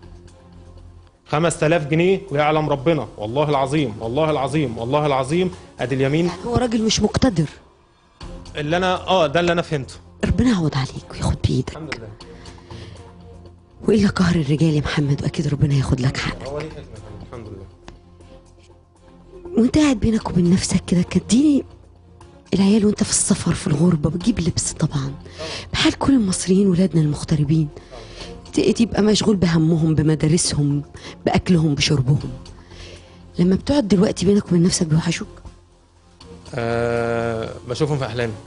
خمسة آلاف جنيه ويعلم ربنا، والله العظيم والله العظيم والله العظيم ادي اليمين. يعني هو راجل مش مقتدر. اللي انا اه ده اللي انا فهمته. ربنا يعوض عليك وياخد بايدك. الحمد لله. والا قهر الرجال يا محمد، واكيد ربنا ياخد لك حقك. هو ليه حكمه الحمد لله. وانت قاعد بينك وبين نفسك كده، كديني العيال وانت في السفر في الغربه بتجيب لبس طبعا بحال كل المصريين ولادنا المغتربين، تبقى مشغول بهمهم بمدارسهم باكلهم بشربهم. لما بتقعد دلوقتي بينك وبين نفسك بيوحشوك؟ أه بشوفهم في احلامي.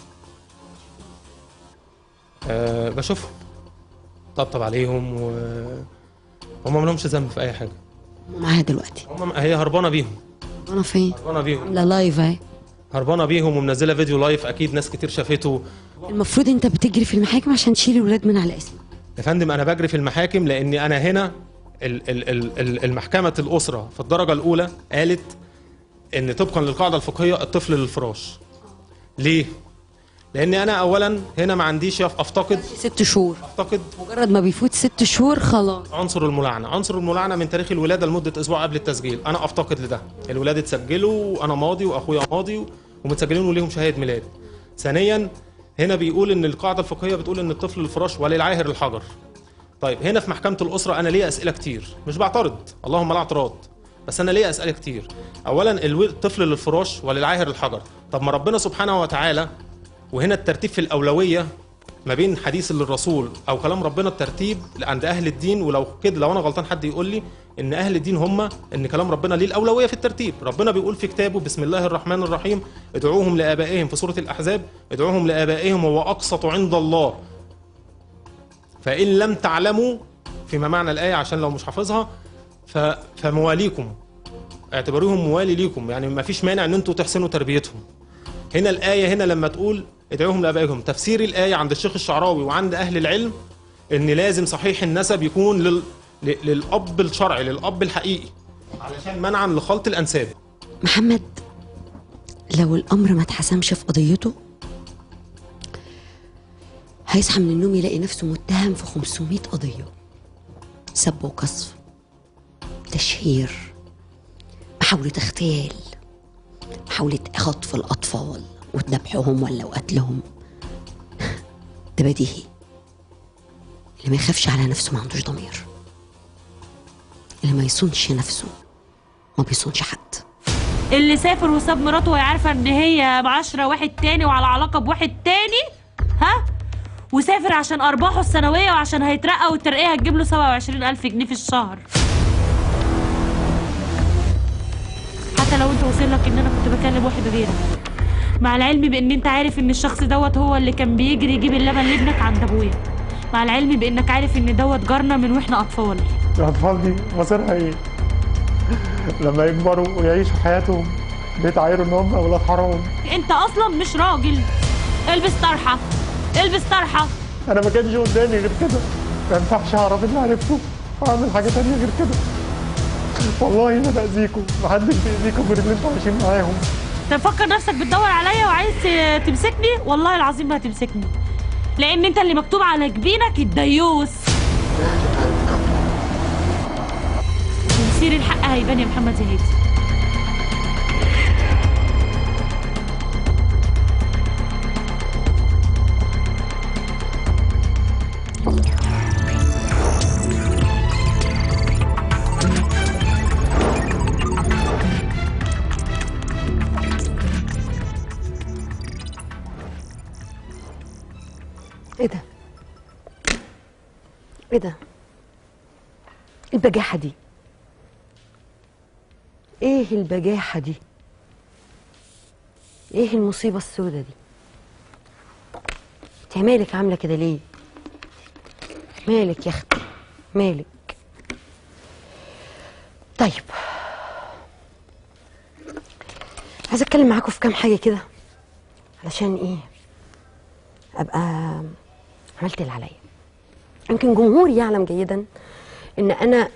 أه بشوفهم طبطب عليهم و هم ما لهمش ذنب في اي حاجه. هم معاها دلوقتي؟ هم هي هربانه بيهم. هربانه فين؟ هربانه بيهم. عامله لايف اهي. هربانه بيهم ومنزله فيديو لايف، اكيد ناس كتير شافته. المفروض انت بتجري في المحاكم عشان تشيل الولاد من على اسمك. يا فندم انا بجري في المحاكم لاني انا هنا ال- ال- ال- ال- المحكمه الاسره في الدرجه الاولى قالت ان طبقا للقاعده الفقهيه الطفل للفراش. ليه؟ لاني انا اولا هنا ما عنديش افتقد ست شهور. افتقد مجرد ما بيفوت ست شهور خلاص. عنصر الملاعنه، عنصر الملاعنه من تاريخ الولاده لمده اسبوع قبل التسجيل، انا افتقد لده. الولاد اتسجلوا وانا ماضي واخويا ماضي ومتسجلين وليهم شهاده ميلاد. ثانيا هنا بيقول ان القاعده الفقهيه بتقول ان الطفل للفراش وللعاهر الحجر. طيب هنا في محكمه الاسره انا ليا اسئله كتير، مش بعترض اللهم لا اعتراض، بس انا ليا اسئله كتير. اولا الطفل للفراش وللعاهر الحجر، طب ما ربنا سبحانه وتعالى، وهنا الترتيب في الاولويه ما بين حديث للرسول او كلام ربنا، الترتيب عند اهل الدين. ولو كده لو انا غلطان حد يقول لي ان اهل الدين هم ان كلام ربنا ليه الاولويه في الترتيب. ربنا بيقول في كتابه بسم الله الرحمن الرحيم ادعوهم لابائهم في سوره الاحزاب، ادعوهم لابائهم وهو اقسط عند الله فان لم تعلموا، فيما معنى الايه عشان لو مش حافظها، فمواليكم اعتبروهم موالي ليكم، يعني ما فيش مانع ان انتوا تحسنوا تربيتهم. هنا الآية هنا لما تقول ادعوهم لآبائهم، تفسير الآية عند الشيخ الشعراوي وعند أهل العلم إن لازم صحيح النسب يكون لل... للأب الشرعي، للأب الحقيقي، علشان منعا لخلط الأنساب. محمد لو الأمر ما اتحسمش في قضيته هيصحى من النوم يلاقي نفسه متهم في خمسمائة قضية، سب وقذف، تشهير، محاولة اغتيال، محاولة خطف الأطفال وذبحهم ولا وقتلهم. ده بديهي، اللي ما يخافش على نفسه ما عندوش ضمير، اللي ما يصونش نفسه ما بيصونش حد. اللي سافر وساب مراته وهي عارفه ان هي معاشره واحد تاني وعلى علاقه بواحد تاني، ها، وسافر عشان ارباحه السنويه وعشان هيترقى والترقيه هتجيب له سبعة وعشرين ألف جنيه في الشهر. حتى لو انت وصل لك ان انا كنت بكلم واحد غيرك، مع العلم بان انت عارف ان الشخص دوت هو اللي كان بيجري يجيب اللبن لابنك عند ابويا، مع العلم بانك عارف ان دوت جارنا من واحنا اطفال. الاطفال دي مصيرها ايه؟ لما يكبروا ويعيشوا حياتهم بيتعايروا ان هم اولاد حرام. انت اصلا مش راجل، البس طرحه، البس طرحه. انا ما كانش قدامي غير كده، ما ينفعش اعرف اللي عرفته واعمل حاجه ثانيه غير كده. والله ما باذيكم، ما حدش بيأذيكم غير اللي انتوا عايشين معاهم. تفكر نفسك بتدور عليا وعايز تمسكني؟ والله العظيم ما هتمسكني، لان انت اللي مكتوب على جبينك الديوس. مسير الحق هيبان يا محمد زهيد. ايه ده؟ ايه ده؟ البجاحة دي ايه البجاحة دي؟ ايه المصيبة السوداء دي؟ انت مالك عاملة كده ليه؟ مالك يا اختي؟ مالك؟ طيب عايزة اتكلم معاكم في كام حاجة كده علشان ايه؟ ابقى عملت اللي عليا. يمكن جمهوري يعلم جيدا ان انا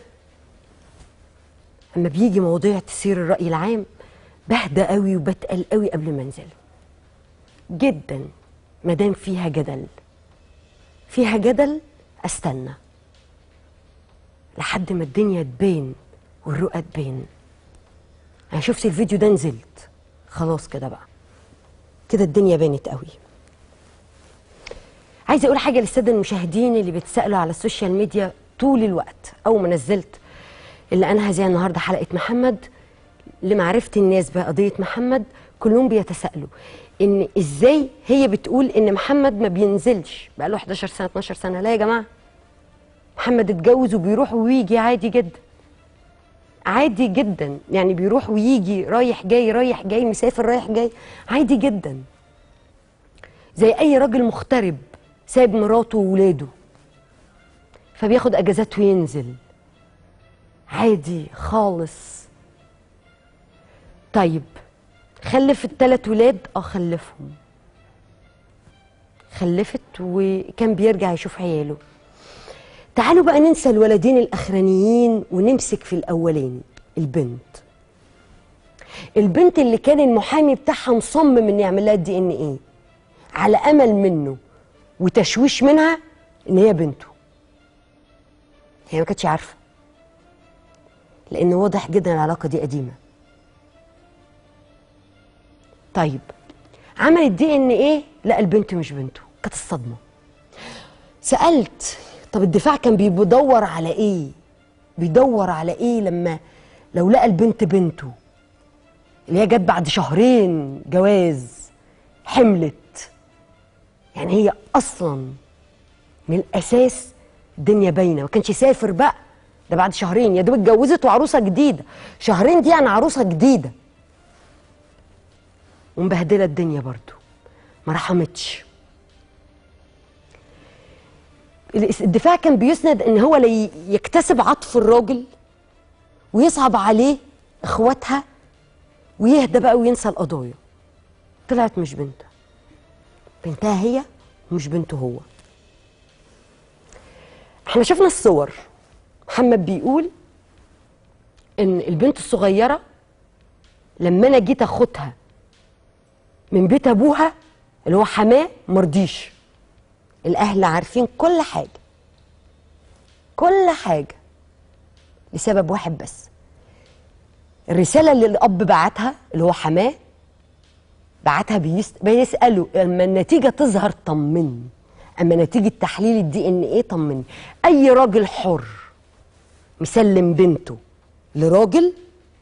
اما بيجي مواضيع تثير الرأي العام بهدى قوي وبتقل قوي قبل ما انزل جدا. مادام فيها جدل فيها جدل استنى لحد ما الدنيا تبان والرؤى تبان. انا شفت الفيديو ده نزلت خلاص كده بقى، كده الدنيا بانت قوي. عايزه اقول حاجه للساده المشاهدين اللي بيتسالوا على السوشيال ميديا طول الوقت. اول ما نزلت اللي انا زي النهارده حلقه محمد لمعرفه الناس بقضيه محمد، كلهم بيتساءلوا ان ازاي هي بتقول ان محمد ما بينزلش بقى له حداشر سنه اتناشر سنه. لا يا جماعه، محمد اتجوز وبيروح ويجي عادي جدا عادي جدا، يعني بيروح ويجي رايح جاي رايح جاي مسافر رايح جاي عادي جدا زي اي راجل مغترب سايب مراته وولاده فبياخد اجازات وينزل عادي خالص. طيب خلف الثلاث ولاد؟ اه خلفهم، خلفت وكان بيرجع يشوف عياله. تعالوا بقى ننسى الولدين الاخرانيين ونمسك في الاولاني. البنت البنت اللي كان المحامي بتاعها مصمم ان يعمل لها الدي ان ايه على امل منه وتشويش منها ان هي بنته. هي ما كانتش عارفه لان واضح جدا العلاقه دي قديمه. طيب عمل الدي ان ايه لقى البنت مش بنته، كانت الصدمه. سالت طب الدفاع كان بيدور على ايه؟ بيدور على ايه لما لو لقى البنت بنته اللي هي جت بعد شهرين جواز حملت؟ يعني هي اصلا من الاساس الدنيا باينه، ما كانش يسافر بقى، ده بعد شهرين يا دوب اتجوزت وعروسه جديده. شهرين دي يعني عروسه جديده ومبهدله الدنيا برضو، ما رحمتش. الدفاع كان بيسند ان هو لا يكتسب عطف الراجل ويصعب عليه اخواتها ويهدى بقى وينسى القضايا. طلعت مش بنتها، بنتها هي ومش بنته هو. احنا شفنا الصور. محمد بيقول ان البنت الصغيره لما انا جيت اخدها من بيت ابوها اللي هو حماه مرضيش. الاهل عارفين كل حاجه كل حاجه لسبب واحد بس، الرساله اللي الاب بعتها اللي هو حماه بعتها بيس... بيساله اما النتيجه تظهر طمني، اما نتيجه تحليل الدي ان ايه طمني. اي راجل حر مسلم بنته لراجل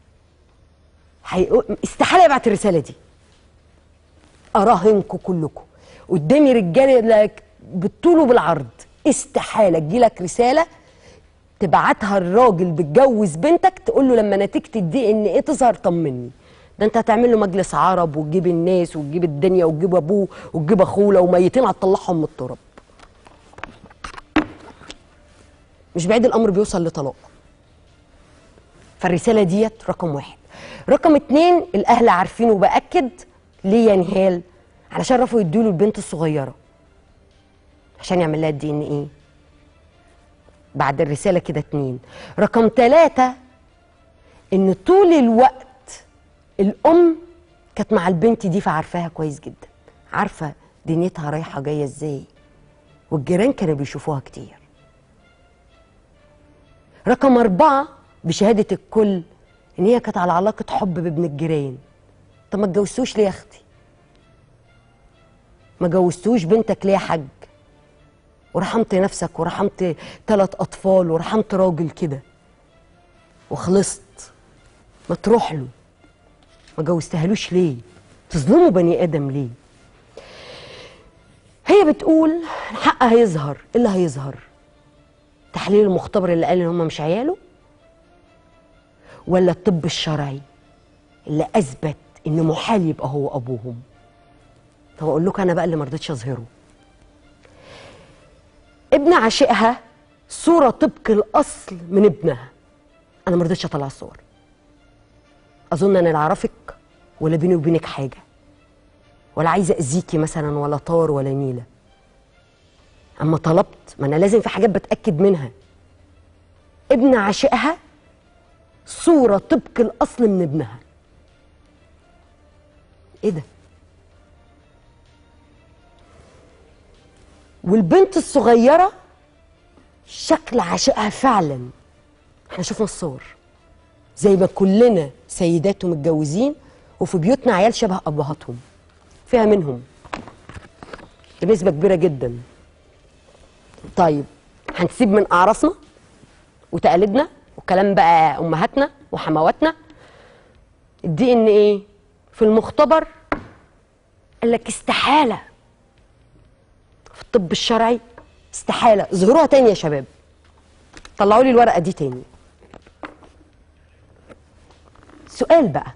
حي... استحاله يبعت الرساله دي. اراهنكم كلكم قدامي رجاله بالطول وبالعرض استحاله تجيلك رساله تبعتها الراجل بتجوز بنتك تقول له لما نتيجه الدي ان ايه تظهر طمني. ده انت هتعمل له مجلس عرب وتجيب الناس وتجيب الدنيا وتجيب ابوه وتجيب اخوه، لو ميتين هتطلعهم من التراب. مش بعيد الامر بيوصل لطلاق. فالرساله ديت رقم واحد. رقم اتنين، الاهل عارفين وباكد ليه يا نهال؟ علشان رفضوا يدوا له البنت الصغيره عشان يعمل لها الدي ان ايه بعد الرساله كده. اتنين. رقم تلاته، ان طول الوقت الام كانت مع البنت دي فعارفاها كويس جدا، عارفه دنيتها رايحه جايه ازاي، والجيران كانوا بيشوفوها كتير. رقم اربعه، بشهاده الكل، ان هي كانت على علاقه حب بابن الجيران. طب ما اتجوزتوش ليه يا اختي؟ ما جوزتوش بنتك ليه يا حاج؟ ورحمت نفسك ورحمت ثلاث اطفال ورحمت راجل كده وخلصت، ما تروح له. ما جوزتهالوش ليه؟ تظلموا بني ادم ليه؟ هي بتقول الحق هيظهر. ايه اللي هيظهر؟ تحليل المختبر اللي قال ان هم مش عياله، ولا الطب الشرعي اللي اثبت ان محال يبقى هو ابوهم؟ طب اقول لكم انا بقى اللي ما رضيتش اظهره. ابن عاشقها صوره طبق الاصل من ابنها، انا ما رضيتش اطلع الصور. اظن انا لا اعرفك ولا بيني وبينك حاجه، ولا عايزه اذيكي مثلا ولا طار ولا نيله. اما طلبت، ما انا لازم في حاجات بتاكد منها. ابن عاشقها صوره طبق الاصل من ابنها. ايه ده؟ والبنت الصغيره شكل عاشقها فعلا، احنا شفنا الصور. زي ما كلنا سيدات ومتجوزين وفي بيوتنا عيال شبه ابهاتهم، فيها منهم بنسبه كبيره جدا. طيب هنسيب من اعراسنا وتقاليدنا وكلام بقى امهاتنا وحمواتنا. الدي ان ايه في المختبر قال لك استحاله. في الطب الشرعي استحاله. ظهروها تاني يا شباب، طلعوا لي الورقه دي تاني. سؤال بقى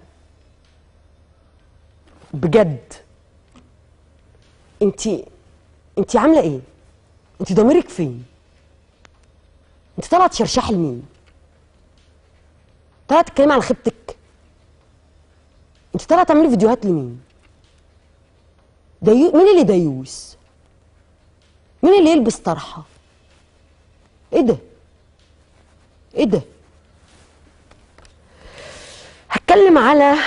بجد، انت انت عامله ايه؟ انت ضميرك فين؟ انت طالعه تشرشحي لمين؟ طالعه تتكلمي على خيبتك؟ انت طالعه تعملي فيديوهات لمين؟ ديو... مين اللي ديوس؟ مين اللي يلبس طرحه؟ ايه ده؟ ايه ده؟ هتكلم على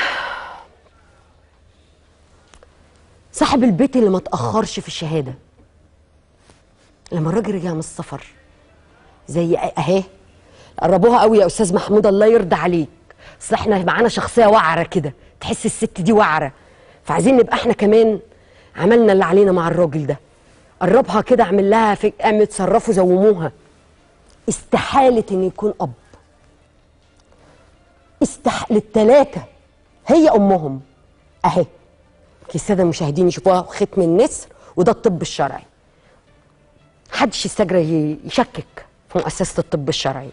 صاحب البيت اللي ما تاخرش في الشهاده. لما الراجل رجع من السفر زي اهي، قربوها قوي يا استاذ محمود الله يرضى عليك، اصل احنا معانا شخصيه وعره كده، تحس الست دي وعره، فعايزين نبقى احنا كمان عملنا اللي علينا مع الراجل ده. قربها كده، اعمل لها في قاموا اتصرفوا زوموها. استحاله ان يكون اب. استح للثلاثه هي امهم اهي. الساده المشاهدين يشوفوها ختم النسر، وده الطب الشرعي. محدش يستجرى يشكك في مؤسسه الطب الشرعي.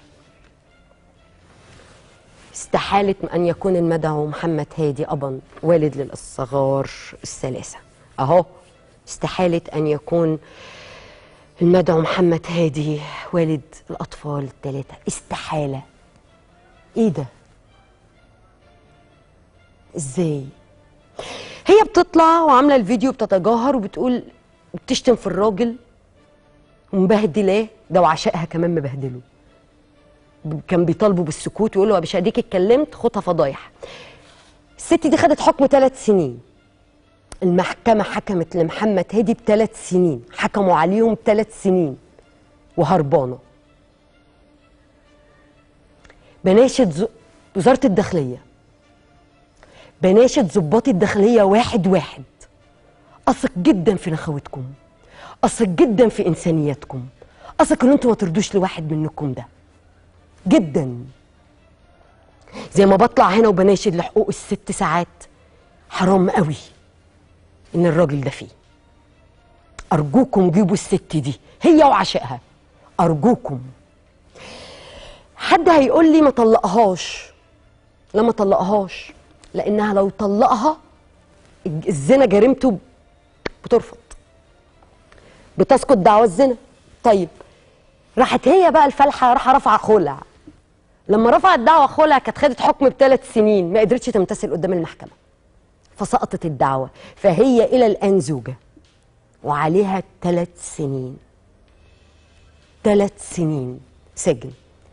استحاله ان يكون المدعو محمد هادي ابا والد للصغار الثلاثه اهو. استحاله ان يكون المدعو محمد هادي والد الاطفال الثلاثه. استحاله. ايه ده؟ ازاي؟ هي بتطلع وعامله الفيديو بتتجاهر وبتقول بتشتم في الراجل ومبهدلاه، ده وعشائها كمان مبهدله. كان بيطالبوا بالسكوت ويقول له مش اديك اتكلمت خدها فضايح. الست دي خدت حكم ثلاث سنين. المحكمه حكمت لمحمد هادي بثلاث سنين، حكموا عليهم ثلاث سنين وهربانه. بناشد وزاره الداخليه، بناشد ضباط الداخليه واحد واحد، اثق جدا في نخوتكم، اثق جدا في انسانيتكم، اثق ان انتوا ما ترضوش لواحد منكم ده جدا. زي ما بطلع هنا وبناشد لحقوق الست ساعات، حرام قوي ان الراجل ده فيه. ارجوكم جيبوا الست دي هي وعشائها، ارجوكم. حد هيقول لي ما طلقهاش. لا ما طلقهاش، لانها لو طلقها الزنا جريمته بترفض، بتسقط دعوى الزنا. طيب راحت هي بقى الفالحه راح رفع خلع. لما رفعت دعوى خلع كانت خدت حكم بثلاث سنين، ما قدرتش تمتثل قدام المحكمه فسقطت الدعوه، فهي الى الان زوجه وعليها ثلاث سنين. ثلاث سنين سجن.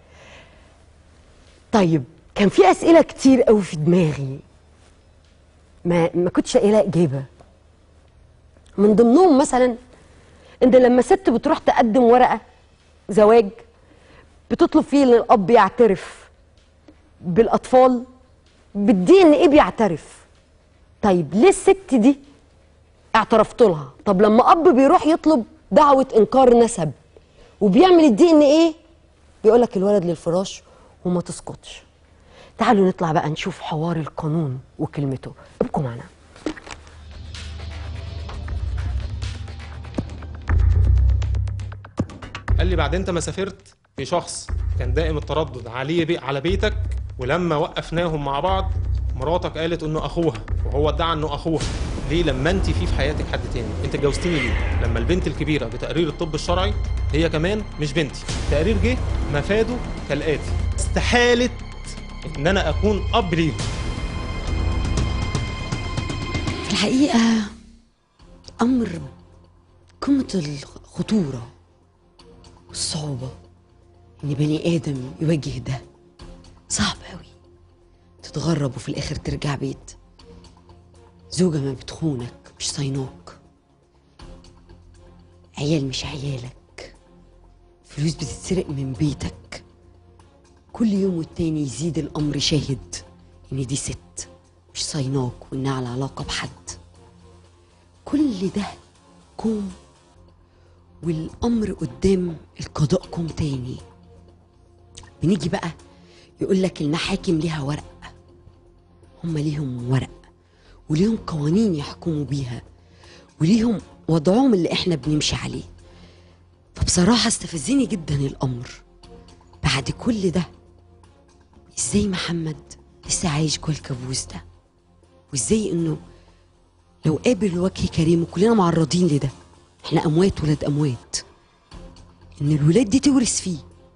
طيب كان في اسئله كتير قوي في دماغي ما ما كنتش لاقي لها اجابه. من ضمنهم مثلا ان لما ست بتروح تقدم ورقه زواج بتطلب فيه ان الاب يعترف بالاطفال، بالدي ان ايه بيعترف. طيب ليه الست دي اعترفت لها؟ طب لما اب بيروح يطلب دعوه انكار نسب وبيعمل الدي ان ايه بيقول لك الولد للفراش وما تسقطش. تعالوا نطلع بقى نشوف حوار القانون وكلمته. ابقوا معنا. قال لي بعد انت ما سافرت في شخص كان دائم التردد عليه بي على بيتك، ولما وقفناهم مع بعض مراتك قالت انه اخوها وهو ادعى انه اخوها. ليه؟ لما انت في في حياتك حد تاني. انت اتجوزتيني ليه؟ لما البنت الكبيره بتقرير الطب الشرعي هي كمان مش بنتي. تقرير جه مفاده كالاتي: استحاله ان انا اكون اب ليه. في الحقيقه امر قمه الخطوره والصعوبه ان بني ادم يواجه ده. صعب قوي تتغرب وفي الاخر ترجع بيت، زوجة ما بتخونك مش صيناك، عيال مش عيالك، فلوس بتتسرق من بيتك، كل يوم والتاني يزيد الامر شاهد ان دي ست مش صيناك وانها على علاقة بحد. كل ده كوم، والامر قدام القضاء كوم تاني. بنيجي بقى يقول لك المحاكم ليها ورق، هم ليهم ورق وليهم قوانين يحكموا بيها وليهم وضعهم اللي احنا بنمشي عليه. فبصراحة استفزني جدا الامر بعد كل ده. ازاي محمد لسه عايش جوه الكابوس ده؟ وازاي انه لو قابل وجه كريم وكلنا معرضين لده، احنا اموات ولاد اموات، ان الولاد دي تورث فيه؟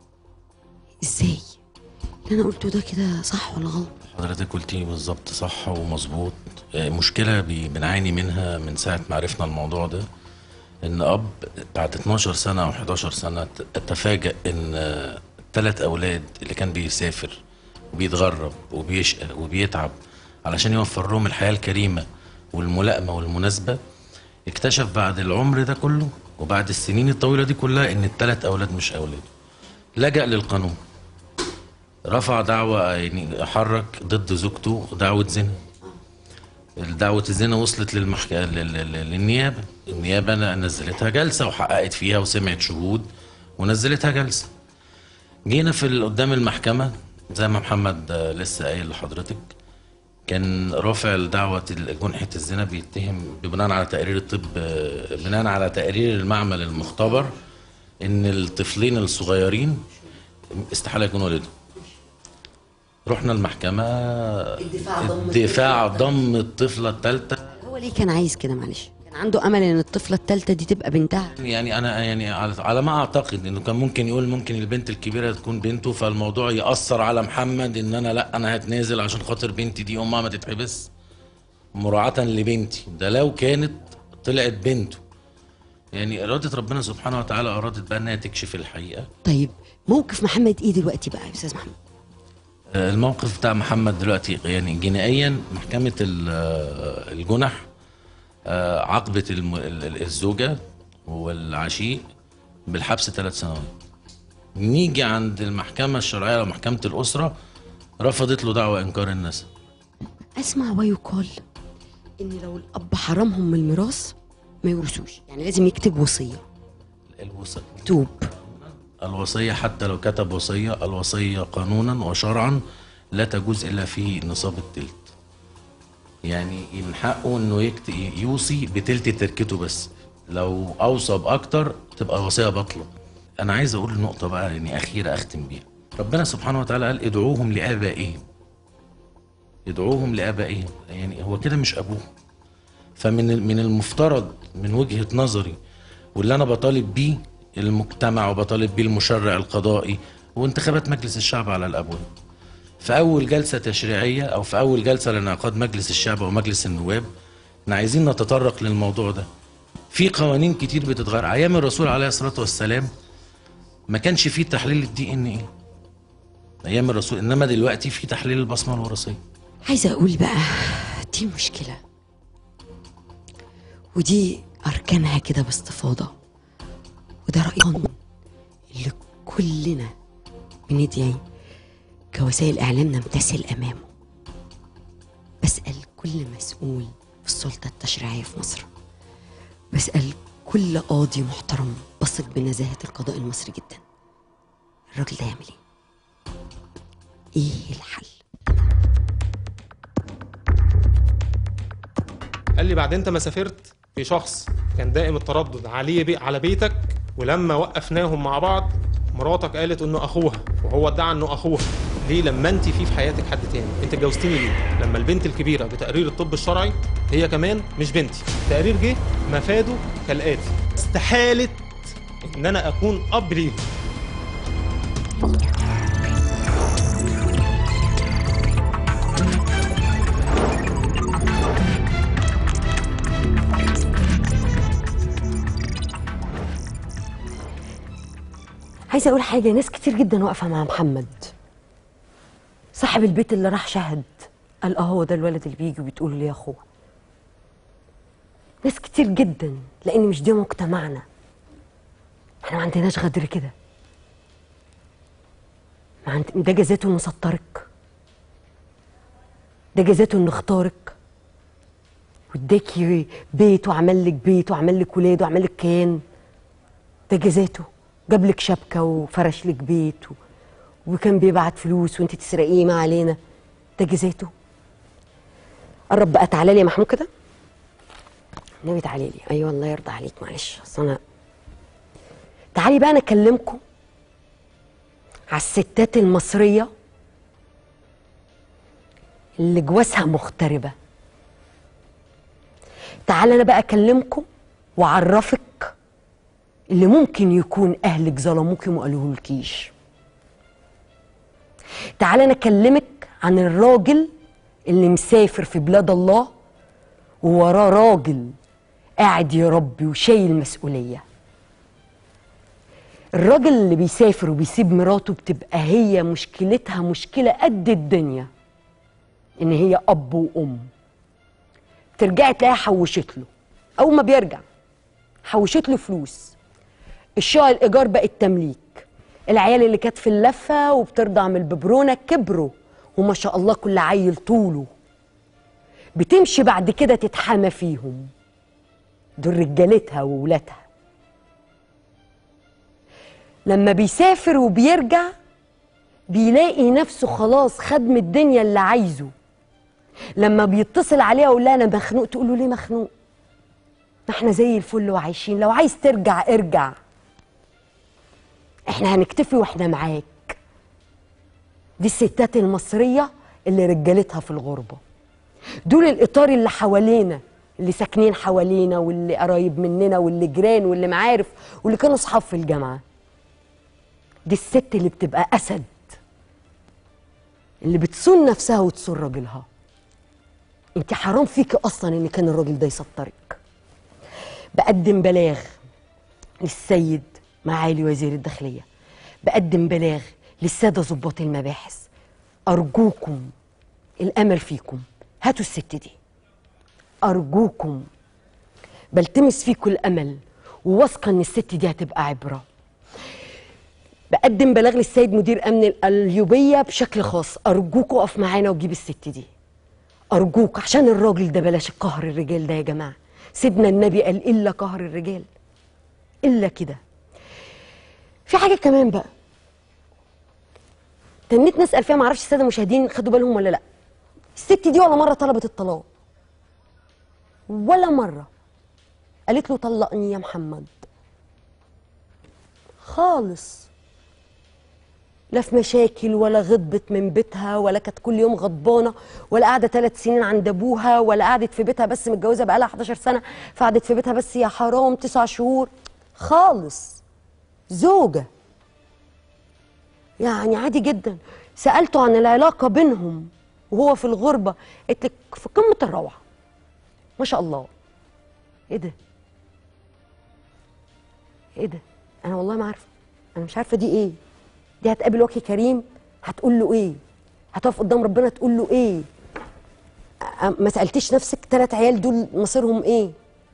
ازاي؟ اللي انا قلته ده كده صح ولا غلط؟ حضرتك قلتيه بالظبط صح ومظبوط. مشكلة بنعاني منها من ساعة ما عرفنا الموضوع ده، ان اب بعد اتناشر سنة او حداشر سنة تفاجأ ان الثلاث اولاد اللي كان بيسافر وبيتغرب وبيشقى وبيتعب علشان يوفر لهم الحياة الكريمة والملائمة والمناسبة، اكتشف بعد العمر ده كله وبعد السنين الطويلة دي كلها ان الثلاث اولاد مش اولاده. لجأ للقانون، رفع دعوة، يعني حرك ضد زوجته دعوة زنا. دعوة الزنا وصلت للمحكمة للنيابة، النيابة نزلتها جلسة وحققت فيها وسمعت شهود ونزلتها جلسة. جينا في قدام المحكمة زي ما محمد لسه قايل لحضرتك، كان رافع دعوة جنحة الزنا بيتهم بناء على تقرير الطب، بناء على تقرير المعمل المختبر، ان الطفلين الصغيرين استحالة يكونوا ولدهم. رحنا المحكمة، الدفاع ضم الطفلة الثالثة. هو ليه كان عايز كده؟ معلش، كان عنده امل ان الطفلة الثالثة دي تبقى بنتها. يعني انا يعني على ما اعتقد انه كان ممكن يقول ممكن البنت الكبيرة تكون بنته، فالموضوع يأثر على محمد ان انا لا انا هتنازل عشان خاطر بنتي دي امها ما تتحبس مراعاة لبنتي. ده لو كانت طلعت بنته، يعني إرادة ربنا سبحانه وتعالى أرادت بقى انها تكشف الحقيقة. طيب موقف محمد ايه دلوقتي بقى يا استاذ محمد؟ الموقف بتاع محمد دلوقتي يعني جنائيا محكمة الجنح عاقبت الزوجة والعشيق بالحبس ثلاث سنوات. نيجي عند المحكمة الشرعية أو محكمة الأسرة رفضت له دعوى إنكار النسب. أسمع ويقال إن لو الأب حرمهم من الميراث ما يورثوش، يعني لازم يكتب وصية. الوصية توب الوصية حتى لو كتب وصية، الوصية قانونا وشرعا لا تجوز إلا في نصاب التلت. يعني من حقه إنه يوصي بتلت تركته، بس لو أوصى بأكتر تبقى وصية باطلة. أنا عايز أقول نقطة بقى يعني أخيرة أختم بيها. ربنا سبحانه وتعالى قال ادعوهم لآبائهم، ادعوهم لآبائهم، يعني هو كده مش أبوه. فمن من المفترض من وجهة نظري واللي أنا بطالب بيه المجتمع وبطالب بيه المشرع القضائي وانتخابات مجلس الشعب على الأبواب، في أول جلسة تشريعية أو في أول جلسة لانعقاد مجلس الشعب ومجلس النواب احنا عايزين نتطرق للموضوع ده. في قوانين كتير بتتغير. أيام الرسول عليه الصلاة والسلام ما كانش فيه تحليل الدي ان ايه أيام الرسول، إنما دلوقتي في تحليل البصمة الوراثية. عايزة أقول بقى دي مشكلة ودي أركانها كده باستفاضة، وده رأيهم اللي كلنا بندعي كوسائل إعلام نمتثل أمامه. بسأل كل مسؤول في السلطة التشريعية في مصر، بسأل كل قاضي محترم بثق بنزاهة القضاء المصري جدا، الراجل ده يعمل ايه؟ ايه الحل؟ قال لي بعد انت ما سافرت في شخص كان دائم التردد عليه بي على بيتك، ولما وقفناهم مع بعض مراتك قالت انه اخوها وهو ادعى انه اخوها. ليه لما انت في في حياتك حد تاني؟ انت اتجوزتيني ليه؟ لما البنت الكبيره بتقرير الطب الشرعي هي كمان مش بنتي. تقرير جه مفاده كالاتي: استحاله ان انا اكون اب ليه. عايزه اقول حاجه، ناس كتير جدا واقفه مع محمد صاحب البيت اللي راح شهد، قال اه هو ده الولد اللي بيجي وبتقول لي يا اخوه. ناس كتير جدا، لان مش ده مجتمعنا. احنا ما عندناش غدر كده. ما عند... ده جزاته انه سطرك، ده جزاته انه اختارك واداكي بيت وعمل لك بيت وعمل لك ولاد وعمل لك كيان. ده جزاته، جاب لك شبكه وفرش لك بيت و... وكان بيبعت فلوس وانت تسرقيه ما علينا. ده جزاته. قرب بقى، تعالى لي يا محمود كده. ناوي تعالي لي. ايوه الله يرضى عليك، معلش اصل انا. تعالي بقى انا اكلمكم على الستات المصريه اللي جوازها مغتربه. تعالى انا بقى اكلمكم واعرفك اللي ممكن يكون اهلك ظلموكي وما قالوهولكيش. تعالى انا اكلمك عن الراجل اللي مسافر في بلاد الله ووراه راجل قاعد يربي وشايل مسؤوليه. الراجل اللي بيسافر وبيسيب مراته بتبقى هي مشكلتها مشكله قد الدنيا، ان هي اب وام. ترجعي تلاقيها حوشت له اول ما بيرجع، حوشت له فلوس، الشقق الايجار بقت تمليك، العيال اللي كانت في اللفه وبترضع من الببرونه كبروا وما شاء الله كل عيل طوله. بتمشي بعد كده تتحامى فيهم، دول رجالتها وولادها. لما بيسافر وبيرجع بيلاقي نفسه خلاص خد من الدنيا اللي عايزه. لما بيتصل عليها يقول لها انا مخنوق، تقول له ليه مخنوق؟ ما احنا زي الفل وعايشين، لو عايز ترجع ارجع، احنا هنكتفي واحنا معاك. دي الستات المصريه اللي رجالتها في الغربه. دول الاطار اللي حوالينا، اللي ساكنين حوالينا واللي قرايب مننا واللي جيران واللي معارف واللي كانوا اصحاب في الجامعه. دي الست اللي بتبقى اسد، اللي بتصون نفسها وتصون راجلها. انت حرام فيكي اصلا ان كان الراجل ده يسطرك. بقدم بلاغ للسيد معالي وزير الداخليه، بقدم بلاغ للساده ضباط المباحث. ارجوكم، الامل فيكم، هاتوا الست دي ارجوكم. بلتمس فيكم الامل وواثقه ان الست دي هتبقى عبره. بقدم بلاغ للسيد مدير امن القليوبيه بشكل خاص، ارجوك اقف معانا وجيب الست دي ارجوك، عشان الراجل ده بلاش قهر الرجال ده يا جماعه. سيدنا النبي قال الا قهر الرجال، الا كده. في حاجه كمان بقى تنيت نسال فيها، معرفش الساده المشاهدين خدوا بالهم ولا لا. الست دي ولا مره طلبت الطلاق، ولا مره قالت له طلقني يا محمد خالص. لا في مشاكل ولا غضبت من بيتها ولا كانت كل يوم غضبانه ولا قاعده ثلاث سنين عند ابوها ولا قعدت في بيتها بس، متجوزه بقالها حداشر سنه فقعدت في بيتها بس يا حرام تسع شهور خالص. زوجه يعني عادي جدا. سالته عن العلاقه بينهم وهو في الغربه، قلت لك في قمه الروعه ما شاء الله. ايه ده؟ ايه ده؟ انا والله ما عارفه، انا مش عارفه دي ايه. دي هتقابل وجه كريم هتقول له ايه؟ هتقف قدام ربنا تقول له ايه؟ ما سالتيش نفسك ثلاث عيال دول مصيرهم ايه؟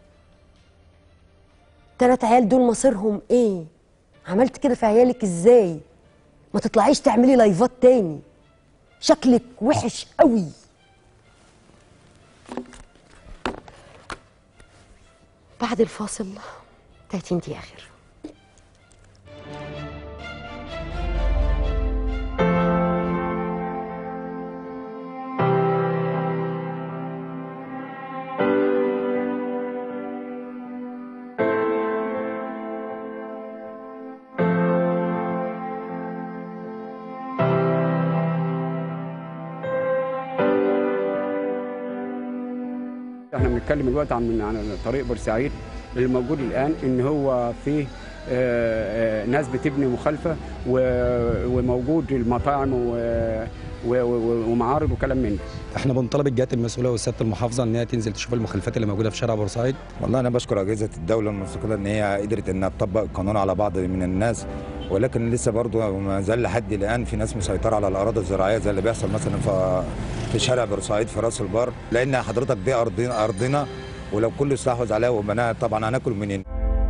ثلاث عيال دول مصيرهم ايه؟ عملت كده في عيالك ازاي؟ ما تطلعيش تعملي لايفات تاني، شكلك وحش قوي. بعد الفاصل ثلاثين دقيقة آخر. بتكلم دلوقتي عن عن طريق بورسعيد اللي موجود الان، ان هو فيه آه، آه، ناس بتبني مخالفه وموجود المطاعم ومعارض وكلام من ده. احنا بنطالب الجهات المسؤوله وسياده المحافظه ان هي تنزل تشوف المخالفات اللي موجوده في شارع بورسعيد. والله انا بشكر اجهزه الدوله المستقله ان هي قدرت انها تطبق القانون على بعض من الناس، ولكن لسه برضه ما زال لحد الان في ناس مسيطره على الاراضي الزراعيه زي اللي بيحصل مثلا في في شارع بورسعيد في راس البر، لان حضرتك دي ارضنا ارضنا ولو كله استحوذ عليها وبناها طبعا هناكل منين؟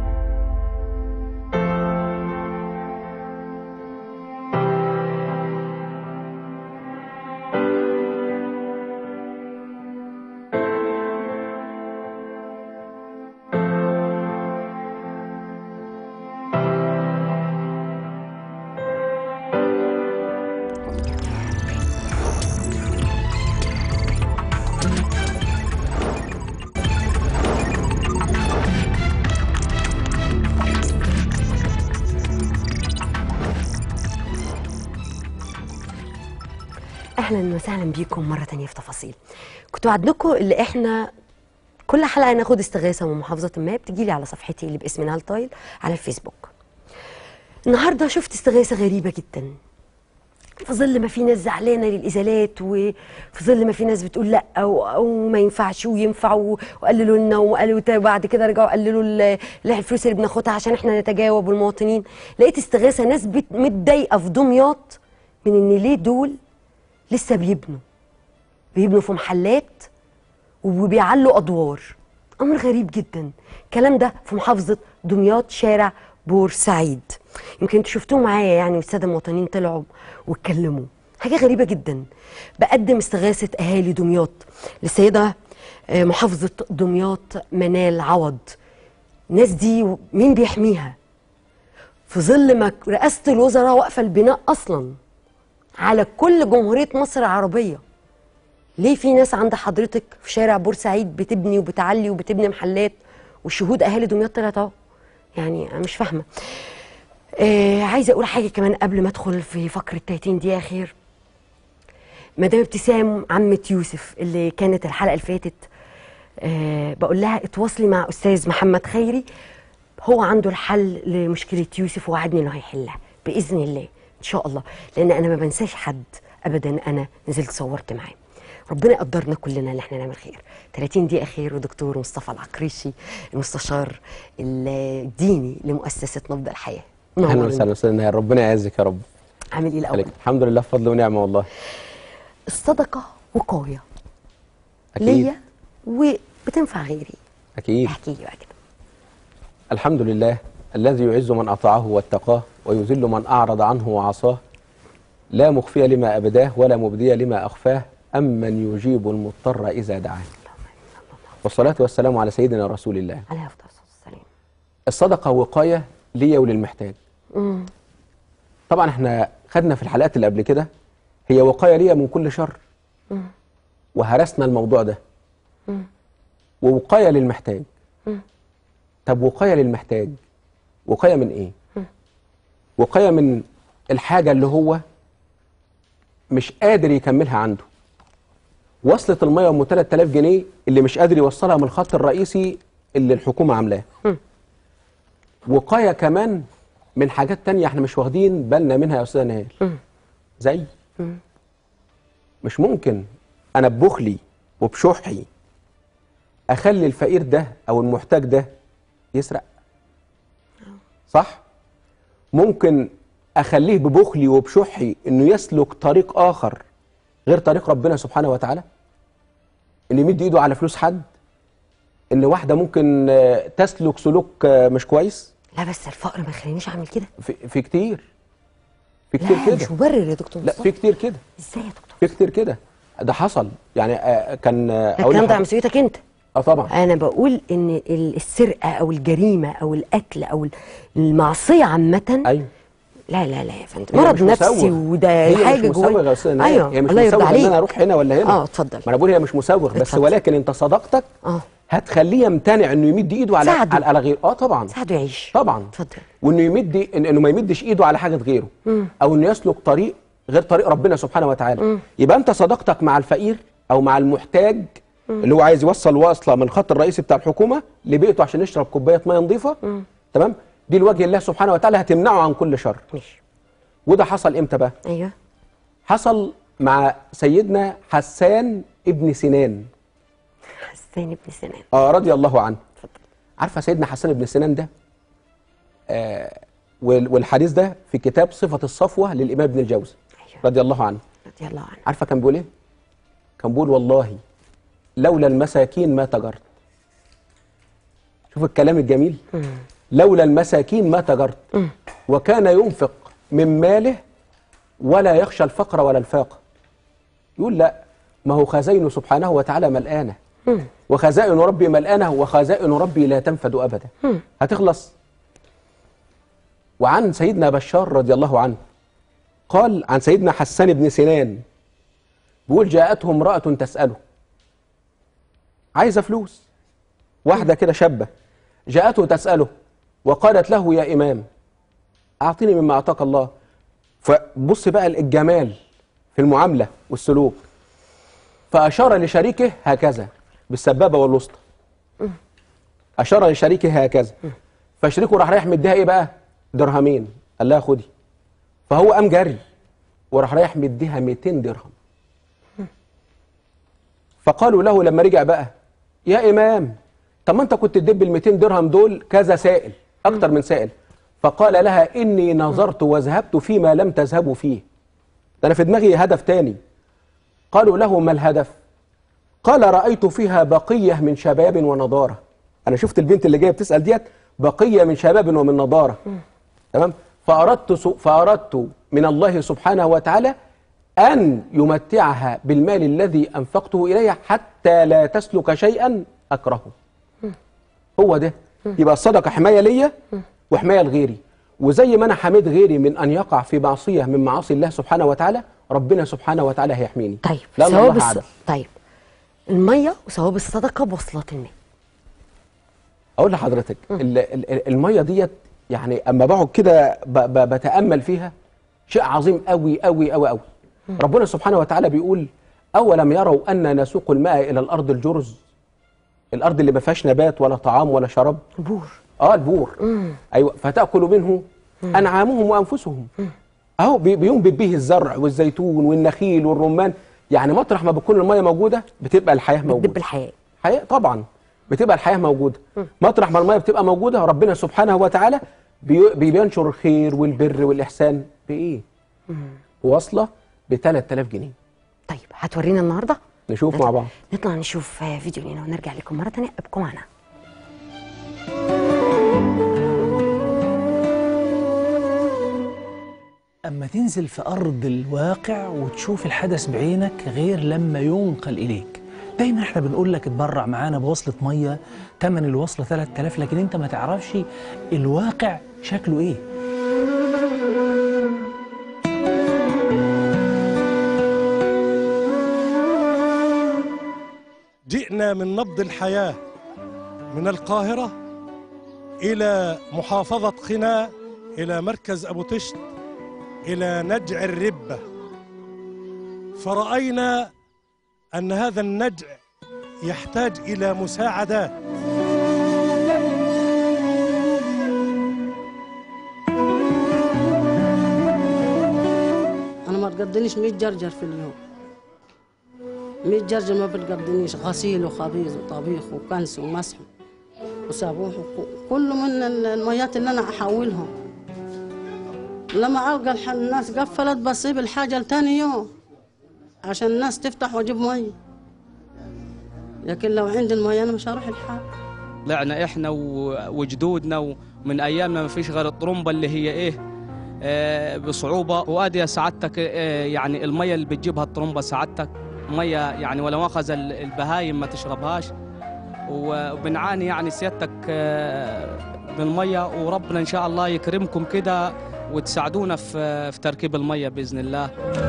اهلا وسهلا بيكم مره تانية في تفاصيل. كنت وعدناكم اللي احنا كل حلقه ناخد استغاثه من محافظه ما، بتجي لي على صفحتي اللي باسم نهال تايل على الفيسبوك. النهارده شفت استغاثه غريبه جدا، في ظل ما في ناس زعلانه للازالات، وفي ظل ما في ناس بتقول لا او, أو ما ينفعش وينفع وقللوا لنا، وقالوا بعد كده رجعوا قللوا الفلوس اللي بناخدها عشان احنا نتجاوب المواطنين. لقيت استغاثه ناس متضايقه في دمياط من ان ليه دول لسه بيبنوا بيبنوا في محلات وبيعلوا ادوار. امر غريب جدا. الكلام ده في محافظه دمياط شارع بورسعيد. يمكن انتوا شفتوه معايا يعني، والساده المواطنين طلعوا واتكلموا. حاجه غريبه جدا. بقدم استغاثه اهالي دمياط للسيده محافظه دمياط منال عوض. الناس دي مين بيحميها في ظل ما رئاسه الوزراء واقفه البناء اصلا على كل جمهورية مصر العربية؟ ليه في ناس عند حضرتك في شارع بورسعيد بتبني وبتعلي وبتبني محلات والشهود أهالي دمياط طلعت أهو؟ يعني أنا مش فاهمة. آه عايزة أقول حاجة كمان قبل ما أدخل في فقرة تلاتين دقيقة خير. مدام ابتسام عمة يوسف اللي كانت الحلقة اللي فاتت، آه بقول لها اتواصلي مع أستاذ محمد خيري، هو عنده الحل لمشكلة يوسف ووعدني إنه هيحلها بإذن الله ان شاء الله، لان انا ما بنساش حد ابدا. انا نزلت صورت معاه. ربنا يقدرنا كلنا ان احنا نعمل خير. تلاتين دقيقه خير ودكتور مصطفى العقريشي المستشار الديني لمؤسسه نبض الحياه. اهلا وسهلا استاذ، ربنا يعزك يا رب. عامل ايه الاول؟ الحمد لله بفضل ونعمه والله. الصدقه وقايه اكيد ليا وبتنفع غيري. اكيد. احكي لي بقى كده. الحمد لله الذي يعز من اطاعه واتقاه ويذل من أعرض عنه وعصاه، لا مخفي لما أبداه ولا مبدي لما أخفاه، أمن يجيب المضطر إذا دعاه. والصلاة والسلام على سيدنا رسول الله عليه أفضل الصلاة والسلام. الصدقة وقاية ليا وللمحتاج. مم. طبعا احنا خدنا في الحلقات اللي قبل كده هي وقاية ليا من كل شر. مم. وهرسنا الموضوع ده. مم. ووقاية للمحتاج. مم. طب وقاية للمحتاج وقاية من إيه؟ وقاية من الحاجة اللي هو مش قادر يكملها عنده. وصلة المية أم تلات آلاف جنيه اللي مش قادر يوصلها من الخط الرئيسي اللي الحكومة عاملاه. وقاية كمان من حاجات تانية احنا مش واخدين بالنا منها يا أستاذة نهال. زي م. مش ممكن أنا ببخلي وبشحي أخلي الفقير ده أو المحتاج ده يسرق. صح؟ ممكن أخليه ببخلي وبشحي إنه يسلك طريق آخر غير طريق ربنا سبحانه وتعالى. إنه يمد إيده على فلوس حد. إن واحدة ممكن تسلك سلوك مش كويس. لا بس الفقر ما يخلينيش أعمل كده. في, في كتير. في كتير كده. لا مش مبرر يا دكتور. لا في كتير كده. إزاي يا دكتور؟ في كتير كده. ده حصل يعني كان. الكلام ده على مسؤوليتك أنت. اه طبعا. انا بقول ان السرقه او الجريمه او القتل او المعصيه عامه. ايوه. لا لا لا يا فندم، مرض نفسي وده حاجه جوه. ايوه هي مش مسوغ ان انا اروح هنا ولا هنا. اه اتفضل. ما انا بقول هي مش مسوغ بس، ولكن انت صداقتك اه هتخليه يمتنع انه يمد ايده على ساعده. على غيره. اه طبعا ساعده يعيش. طبعا. اتفضل. وانه يمد إن انه ما يمدش ايده على حاجه غيره. مم. او انه يسلك طريق غير طريق ربنا سبحانه وتعالى. مم. يبقى انت صداقتك مع الفقير او مع المحتاج اللي هو عايز يوصل واصله من الخط الرئيسي بتاع الحكومه لبيته عشان يشرب كوبايه ميه نظيفه، تمام؟ دي لوجه الله سبحانه وتعالى هتمنعه عن كل شر. ماشي. وده حصل امتى بقى؟ ايوه. حصل مع سيدنا حسان ابن سنان. حسان ابن سنان. اه رضي الله عنه. اتفضل. عارفه سيدنا حسان ابن سنان ده؟ آه والحديث ده في كتاب صفة الصفوة للإمام ابن الجوزي. أيوة. رضي الله عنه. رضي الله عنه. عارفه كان بيقول ايه؟ كان بيقول والله لولا المساكين ما تجرت. شوف الكلام الجميل. مم. لولا المساكين ما تجرت. مم. وكان ينفق من ماله ولا يخشى الفقر ولا الفاقة. يقول لا، ما هو خزائنه سبحانه وتعالى ملآنة. مم. وخزائن ربي ملآنة وخزائن ربي لا تنفد أبدا. مم. هتخلص. وعن سيدنا بشار رضي الله عنه قال عن سيدنا حسان بن سنان، بيقول جاءته امرأة تسأله، عايزة فلوس، واحدة كده شابة جاءته تسأله وقالت له يا إمام أعطيني مما أعطاك الله. فبص بقى الجمال في المعاملة والسلوك، فأشار لشريكه هكذا بالسبابة والوسطى، أشار لشريكه هكذا، فشريكه راح رايح مديها إيه بقى؟ درهمين، قال لها خدي. فهو قام جري وراح رايح مديها مئتين درهم. فقالوا له لما رجع بقى يا إمام طب ما أنت كنت تدب ال مئتين درهم دول كذا سائل، أكتر من سائل. فقال لها إني نظرت وذهبت فيما لم تذهبوا فيه، ده أنا في دماغي هدف تاني. قالوا له ما الهدف؟ قال رأيت فيها بقية من شباب ونضارة. أنا شفت البنت اللي جاية بتسأل ديت بقية من شباب ومن نضارة، تمام؟ فأردت فأردت من الله سبحانه وتعالى أن يمتعها بالمال الذي أنفقته إليها حتى لا تسلك شيئا أكرهه. هو ده. يبقى الصدقة حماية ليا وحماية لغيري، وزي ما أنا حميت غيري من أن يقع في معصية من معاصي الله سبحانه وتعالى، ربنا سبحانه وتعالى هيحميني. طيب لأن ثواب الله الص... عدل. طيب المية وثواب الصدقة بوصلات الماء. أقول لحضرتك ال- ال- المية ديت يعني أما بقعد كده ب- ب- بتأمل فيها شيء عظيم قوي قوي قوي قوي. ربنا سبحانه وتعالى بيقول أولم يروا أن نسوق الماء إلى الأرض الجرز، الأرض اللي ما فيهاش نبات ولا طعام ولا شراب. البور. اه البور. مم. ايوه فتاكل منه مم. انعامهم وانفسهم. مم. اهو بي- بينبت به الزرع والزيتون والنخيل والرمان. يعني مطرح ما بتكون الميه موجوده بتبقى الحياه موجوده. بتدب الحياة. حياه طبعا بتبقى الحياه موجوده. مم. مطرح ما الميه بتبقى موجوده ربنا سبحانه وتعالى بي- بينشر الخير والبر والاحسان بايه؟ واصله ب ثلاثة آلاف جنيه. طيب هتورينا النهارده؟ نشوف مع بعض. نطلع نشوف آه، فيديو لينا ونرجع لكم مرة تانية. ابقوا معنا. أما تنزل في أرض الواقع وتشوف الحدث بعينك غير لما ينقل إليك. دايما احنا بنقول لك اتبرع معانا بوصلة مية، تمن الوصلة ثلاثة آلاف، لكن انت ما تعرفش الواقع شكله ايه. جئنا من نبض الحياة من القاهرة إلى محافظة قنا، إلى مركز أبو تشت، إلى نجع الربة، فرأينا أن هذا النجع يحتاج إلى مساعدات. أنا ما تقضينيش مية جرجر في اليوم، مية جرجر ما بتقضينيش، غسيل وخبيز وطبيخ وكنس ومسح وصابون، كله من الميات اللي أنا أحولهم. لما ألقى الح- الناس قفلت بسيب الحاجة لتاني يوم عشان الناس تفتح وأجيب مية، لكن لو عندي المية أنا مش هروح الحال. طلعنا احنا و- وجدودنا ومن ايامنا ما فيش غير الطرمبه اللي هي ايه آه بصعوبه، وادي يا سعادتك آه يعني الميه اللي بتجيبها الطرمبه سعادتك ميه يعني ولا مؤاخذ ال- البهايم ما تشربهاش، وبنعاني يعني سيادتك آه بالميه، وربنا ان شاء الله يكرمكم كده وتساعدونا في في تركيب الميه باذن الله.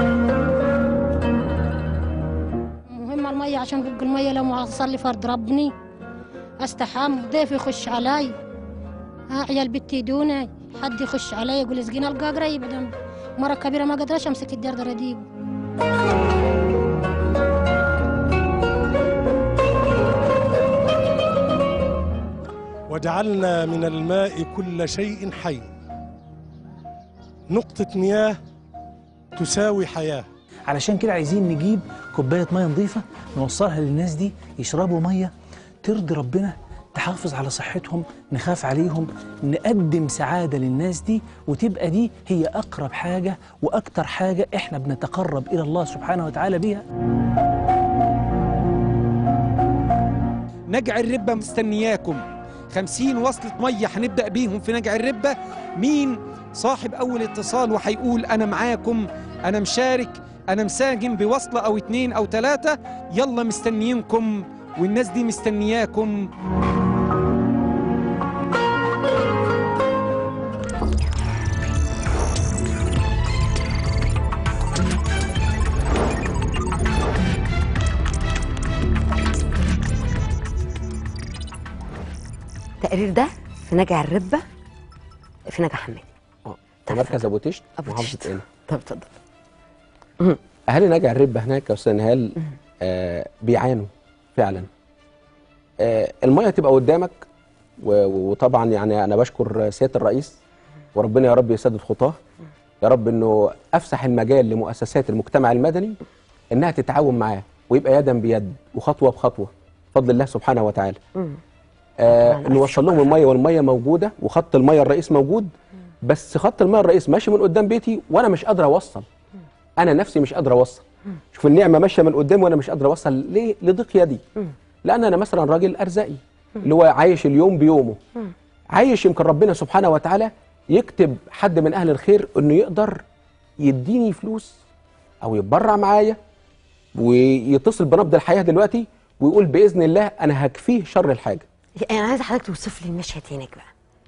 مهمة المية عشان ببقى المية لو ما أصلي فرض ربني أستحم، ضيف يخش علي، ها عيال بنتي دوني، حد يخش علي يقول اسقينا القى قريب، بدل مرة كبيرة ما قدرش أمسك الدردر أجيبه. وجعلنا من الماء كل شيء حي. نقطة مياه تساوي حياة. علشان كده عايزين نجيب كوباية مية نظيفة نوصلها للناس دي يشربوا مية ترضي ربنا، تحافظ على صحتهم، نخاف عليهم، نقدم سعادة للناس دي، وتبقى دي هي أقرب حاجة وأكتر حاجة إحنا بنتقرب إلى الله سبحانه وتعالى بيها. نجع الربة مستنياكم، خمسين وصلة مية هنبدأ بيهم في نجع الربة. مين صاحب أول اتصال وهيقول أنا معاكم، أنا مشارك، أنا مساهم بوصلة أو اتنين أو تلاتة، يلا مستنيينكم والناس دي مستنياكم. التقرير ده في نجع الربة في نجع حمادي في مركز ابو تشت محافظه قنا. طب اتفضل. اهالي نجع الربة هناك يا استاذ نهال آه بيعانوا فعلا. آه الميه تبقى قدامك، وطبعا يعني انا بشكر سياده الرئيس وربنا يا رب يسدد خطاه، يا رب انه افسح المجال لمؤسسات المجتمع المدني انها تتعاون معاه ويبقى يدا بيد وخطوه بخطوه بفضل الله سبحانه وتعالى. آه نوصل لهم الميه، والميه موجوده وخط الميه الرئيس موجود، بس خط الميه الرئيس ماشي من قدام بيتي وانا مش قادر اوصل. انا نفسي مش قادر اوصل. شوف النعمه ماشيه من قدامي وانا مش قادر اوصل. ليه؟ لضيق يدي. لان انا مثلا راجل ارزاقي اللي هو عايش اليوم بيومه، عايش يمكن ربنا سبحانه وتعالى يكتب حد من اهل الخير انه يقدر يديني فلوس او يتبرع معايا ويتصل بنبض الحياه دلوقتي ويقول باذن الله انا هكفيه شر الحاجه. انا عايزه حضرتك توصف لي المشهد هناك بقى.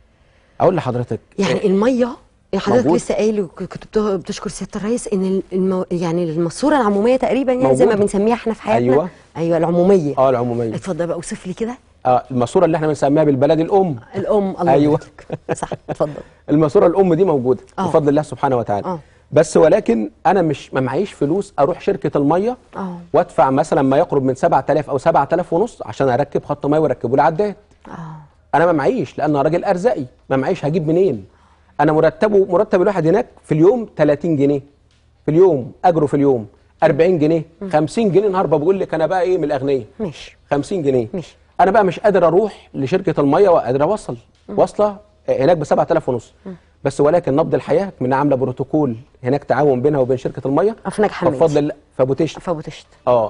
اقول لحضرتك يعني إيه؟ الميه حضرتك لسه قايل وكنت بتشكر سياده الرئيس ان المو... يعني الماسوره العموميه تقريبا يعني موجود. زي ما بنسميها احنا في حياتنا. ايوه ايوه العموميه. اه العموميه. اتفضل بقى اوصف لي كده. اه الماسوره اللي احنا بنسميها بالبلد الام. الام الله ايوه صح اتفضل. الماسوره الام دي موجوده أوه. بفضل الله سبحانه وتعالى. أوه. بس ولكن انا مش ما معيش فلوس اروح شركه الميه أوه. وادفع مثلا ما يقرب من سبعة آلاف او سبعة آلاف ونص عشان اركب خط ميه واركبه لي عداد. اه انا ما معيش لان راجل ارزاقي، ما معيش هجيب منين؟ انا مرتبه مرتب الواحد هناك في اليوم ثلاثين جنيه في اليوم، اجره في اليوم أربعين جنيه، خمسين جنيه النهارده. بقول لك انا بقى ايه من الاغنياء. ماشي خمسين جنيه. ماشي. انا بقى مش قادر اروح لشركه الميه وقادر اوصل واصله هناك ب سبعة آلاف ونص. بس ولكن نبض الحياه من عامله بروتوكول هناك تعاون بينها وبين شركه الميه. في نجع حمادي. فبفضل الله في ابو تشت. في ابو تشت. اه,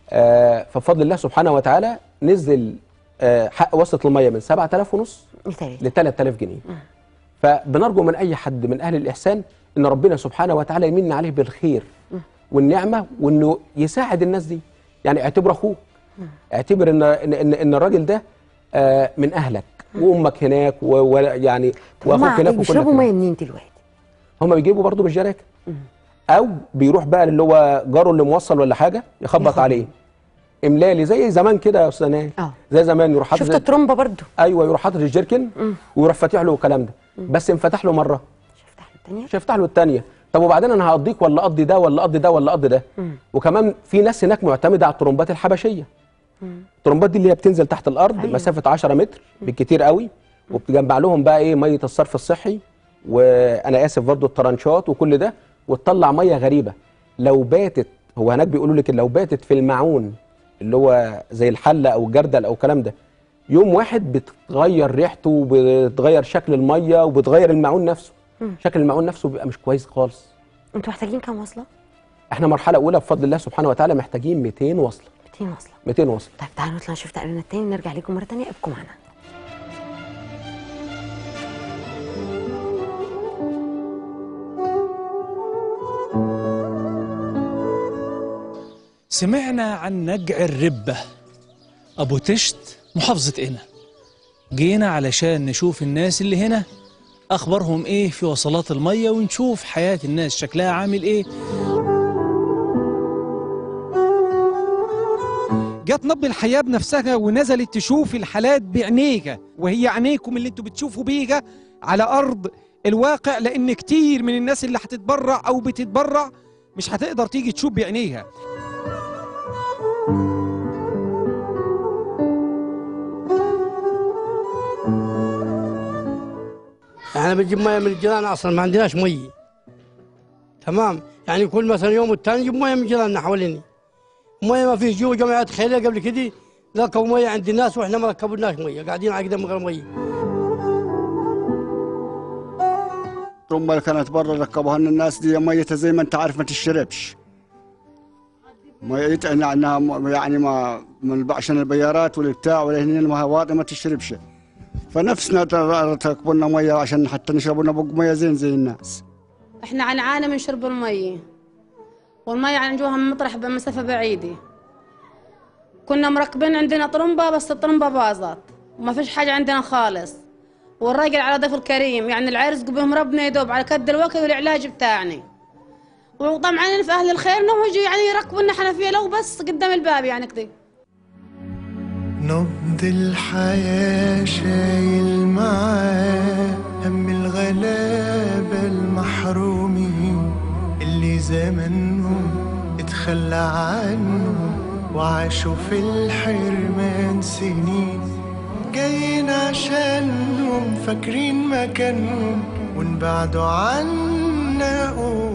آه فبفضل الله سبحانه وتعالى نزل آه حق وصله الميه من سبعة آلاف ونص ل ثلاثة آلاف جنيه. م. فبنرجو من اي حد من اهل الاحسان ان ربنا سبحانه وتعالى يمن عليه بالخير م. والنعمه وانه يساعد الناس دي. يعني اعتبر اخوك، اعتبر ان ان ان, إن الراجل ده آه من اهلك وامك هناك ويعني واخوك هناك. بيشربوا ميه منين دلوقتي؟ هم بيجيبوا برضه بالجراكن او بيروح بقى اللي هو جاره اللي موصل ولا حاجه يخبط عليه املالي زي زمان كده يا استاذ ناهي. زي زمان يروح حاطط شفت الترومبه برضه. ايوه يروح حاطط الجيركن ويروح فاتح له الكلام ده. مم. بس انفتح له مره مش هيفتح له الثانيه مش هيفتح له الثانيه. طب وبعدين انا هقضيك ولا اقضي ده ولا اقضي ده ولا اقضي ده. مم. وكمان في ناس هناك معتمده على الطرمبات الحبشيه. مم. الطرمبات دي اللي هي بتنزل تحت الارض. أيوة. مسافه عشرة متر بالكتير قوي. وبتجمع لهم بقى ايه ميه الصرف الصحي وانا اسف برضه الطرنشات وكل ده وتطلع ميه غريبه. لو باتت هو هناك بيقولوا لك لو باتت في المعون اللي هو زي الحله او الجردل او الكلام ده يوم واحد بتغير ريحته وبتغير شكل الميه وبتغير المعون نفسه. مم. شكل المعون نفسه بيبقى مش كويس خالص. انتوا محتاجين كام وصله؟ احنا مرحله اولى بفضل الله سبحانه وتعالى محتاجين مئتين وصله. مئتين وصله. مئتين وصله. طيب تعالوا نطلع نشوف تقريرنا الثاني ونرجع لكم مره ثانيه. ابقوا معانا. سمعنا عن نجع الربة أبو تشت محافظة قنا. جينا علشان نشوف الناس اللي هنا أخبارهم إيه في وصلات المية ونشوف حياة الناس شكلها عامل إيه. جت نبض الحياة بنفسها ونزلت تشوف الحالات بعينيها، وهي عينيكم اللي انتوا بتشوفوا بيها على أرض الواقع، لأن كتير من الناس اللي هتتبرع أو بتتبرع مش هتقدر تيجي تشوف بعينيها. احنا بنجيب ميه من الجيران، اصلا ما عندناش ميه. تمام، يعني كل مثلا يوم والتاني نجيب ميه من جيراننا حوالينا. ميه ما فيش. جو جمعيات خيريه قبل كده ركبوا ميه عند الناس واحنا ما ركبناش ميه، قاعدين على قدام من غير ميه. الطرمبه اللي كانت برا ركبوها لنا الناس دي ميتها زي ما انت عارف ما تشربش. ميتها انها يعني ما عشان البيارات والبتاع ولا هنا المهواض ما تشربش. فنفسنا ركبوا لنا ميه عشان حتى نشرب لنا بق ميه زين زي الناس. احنا نعاني من شرب المي، والمي عنجوها من مطرح بمسافه بعيده. كنا مركبين عندنا طرمبه بس الطرمبه باظت وما فيش حاجه عندنا خالص، والراجل على ضيف الكريم يعني العرس بهم ربنا يدوب على كد الوكل والعلاج بتاعنا. وطبعا في اهل الخير انهم يجوا يعني يركبوا لنا حنفيه لو بس قدام الباب يعني كده. نبض الحياة شايل معاه هم الغلابة المحرومين اللي زمنهم اتخلى عنهم وعاشوا في الحرمان سنين. جايين عشانهم فاكرين مكانهم ونبعدوا عنا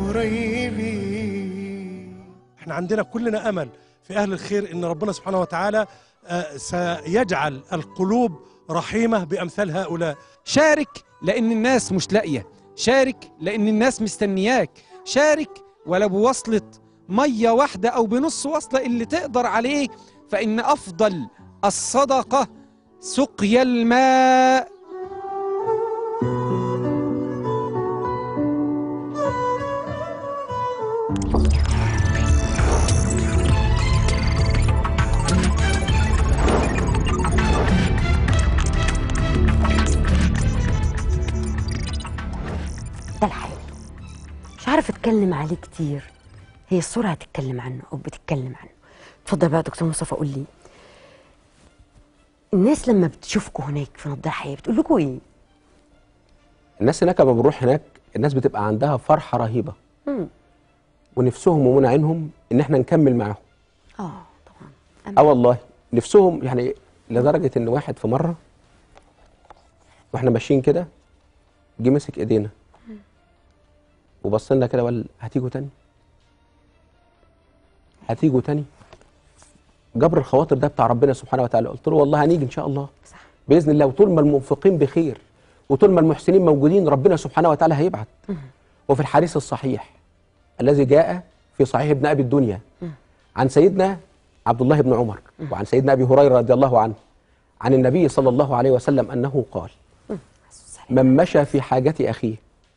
قريبين. احنا عندنا كلنا أمل في أهل الخير إن ربنا سبحانه وتعالى سيجعل القلوب رحيمة بأمثال هؤلاء. شارك لأن الناس مش لاقية، شارك لأن الناس مستنياك، شارك ولو بوصلة مية واحدة أو بنص وصلة اللي تقدر عليه، فإن أفضل الصدقة سقيا الماء. ده الحقيقي مش عارف اتكلم عليه كتير، هي الصورة هتتكلم عنه او بتتكلم عنه. اتفضل بقى دكتور مصطفى، قول لي الناس لما بتشوفكوا هناك في نبض الحياة بتقول لكم ايه؟ الناس هناك لما بنروح هناك الناس بتبقى عندها فرحة رهيبة امم ونفسهم ومنع عينهم ان احنا نكمل معاهم. اه طبعا. اه والله نفسهم، يعني لدرجة ان واحد في مرة واحنا ماشيين كده جه مسك ايدينا وبص لنا كده وقال هتيجوا تاني؟ هتيجوا تاني؟ جبر الخواطر ده بتاع ربنا سبحانه وتعالى. قلت له والله هنيجي ان شاء الله صح. باذن الله، وطول ما المنفقين بخير وطول ما المحسنين موجودين ربنا سبحانه وتعالى هيبعت. وفي الحديث الصحيح الذي جاء في صحيح ابن ابي الدنيا عن سيدنا عبد الله بن عمر وعن سيدنا ابي هريره رضي الله عنه عن النبي صلى الله عليه وسلم انه قال: من مشى في حاجة اخيه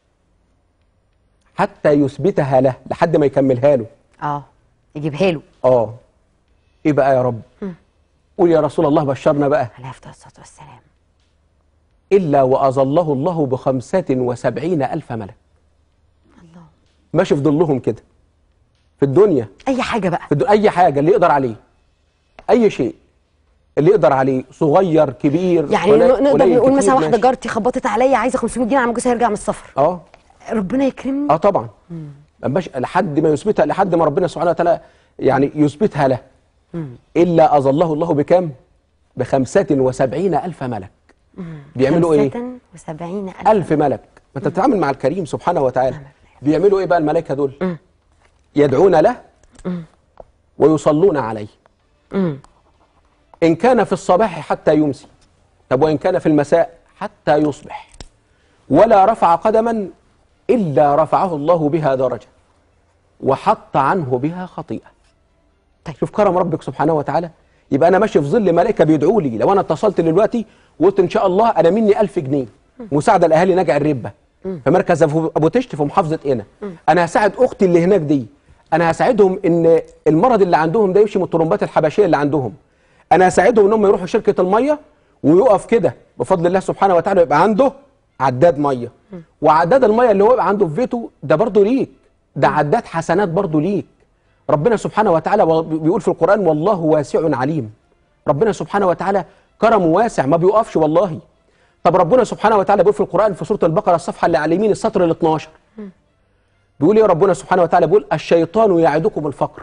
حتى يثبتها له، لحد ما يكملها له، اه يجيبها له. اه ايه بقى يا رب؟ م. قول يا رسول الله بشرنا بقى. عليه الصلاة والسلام. إلا وأظله الله بخمسة وسبعين ألف ملك. الله. ماشي في ظلهم كده في الدنيا. أي حاجة بقى. في الدنيا أي حاجة اللي يقدر عليه، أي شيء اللي يقدر عليه، صغير كبير. يعني نقدر نقول مثلا واحدة جارتي خبطت عليا عايزة خمسمية جنيه على جوزها يرجع من السفر. اه ربنا يكرمني. اه طبعا. ماشي لحد ما يثبتها، لحد ما ربنا سبحانه وتعالى يعني يثبتها له. مم. إلا أظله الله بكام؟ بخمسة وسبعين ألف ملك. مم. بيعملوا إيه؟ خمسة وسبعين ألف, ألف ملك. ما أنت بتتعامل مع الكريم سبحانه وتعالى. مم. بيعملوا إيه بقى الملائكة دول؟ مم. يدعون له مم. ويصلون عليه. مم. إن كان في الصباح حتى يمسي، طب وإن كان في المساء حتى يصبح، ولا رفع قدما إلا رفعه الله بها درجة وحط عنه بها خطيئة. طيب شوف كرم ربك سبحانه وتعالى. يبقى أنا ماشي في ظل ملائكة بيدعوا لي. لو أنا اتصلت دلوقتي وقلت إن شاء الله أنا مني ألف جنيه مساعدة لأهالي نجع الربة في مركز أبو تشت في محافظة قنا، أنا هساعد أختي اللي هناك دي، أنا هساعدهم إن المرض اللي عندهم ده يمشي من الطرمبات الحبشية اللي عندهم، أنا هساعدهم إنهم يروحوا شركة المية ويقف كده بفضل الله سبحانه وتعالى يبقى عنده عداد مية، وعداد المية اللي هو يبقى عنده في بيته ده برضه ليك، ده عداد حسنات برضه ليك. ربنا سبحانه وتعالى بيقول في القرآن والله واسع عليم. ربنا سبحانه وتعالى كرمه واسع ما بيوقفش والله. طب ربنا سبحانه وتعالى بيقول في القرآن في سورة البقرة الصفحة اللي على اليمين السطر ال اتناشر بيقول ايه ربنا سبحانه وتعالى؟ بيقول الشيطان يعدكم الفقر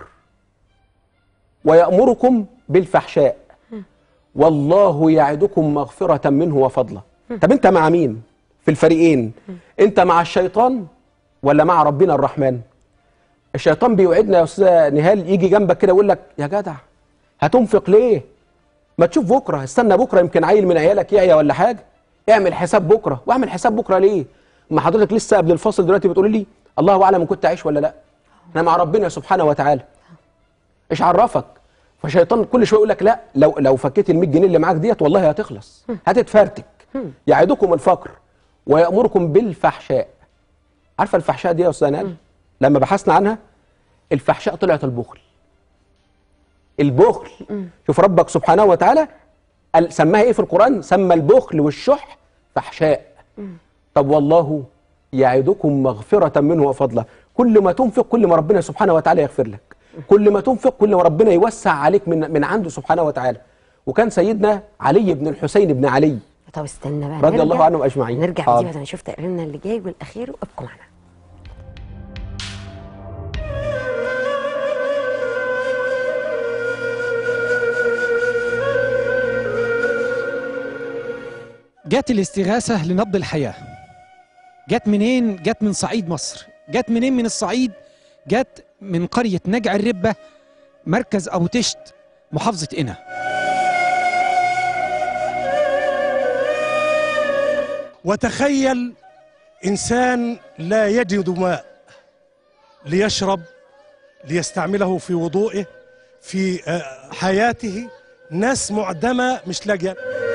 ويأمركم بالفحشاء والله يعدكم مغفرة منه وفضلا. طب انت مع مين؟ في الفريقين، انت مع الشيطان ولا مع ربنا الرحمن؟ الشيطان بيوعدنا يا استاذ نهال، يجي جنبك كده يقول لك يا جدع هتنفق ليه؟ ما تشوف بكره، استنى بكره يمكن عيل من عيالك يعيا ولا حاجه، اعمل حساب بكره. واعمل حساب بكره ليه؟ ما حضرتك لسه قبل الفاصل دلوقتي بتقولي لي الله اعلم ان كنت عايش ولا لا. احنا مع ربنا سبحانه وتعالى. ايش عرفك؟ فالشيطان كل شويه يقول لك لا، لو لو فكيت ال مية جنيه اللي معاك ديت والله هتخلص، هتتفرتك. يعدكم الفقر ويأمركم بالفحشاء. عارفه الفحشاء دي يا استاذ نهال؟ لما بحثنا عنها الفحشاء طلعت البخل. البخل، شوف ربك سبحانه وتعالى سماها ايه في القرآن؟ سمى البخل والشح فحشاء. طب والله يعدكم مغفرة منه وفضله. كل ما تنفق كل ما ربنا سبحانه وتعالى يغفر لك، كل ما تنفق كل ما ربنا يوسع عليك من من عنده سبحانه وتعالى. وكان سيدنا علي بن الحسين بن علي طب استنى بقى رضي الله عنهم اجمعين. نرجع دي بقى نشوف تقريرنا اللي جاي والاخير وابقوا معنا. جت الاستغاثة لنبض الحياة. جت منين؟ جت من صعيد مصر. جت منين من الصعيد؟ جت من قرية نجع الربة، مركز أبو تشت، محافظة قنا. وتخيل إنسان لا يجد ماء ليشرب، ليستعمله في وضوئه، في حياته، ناس معدمة مش لاقية.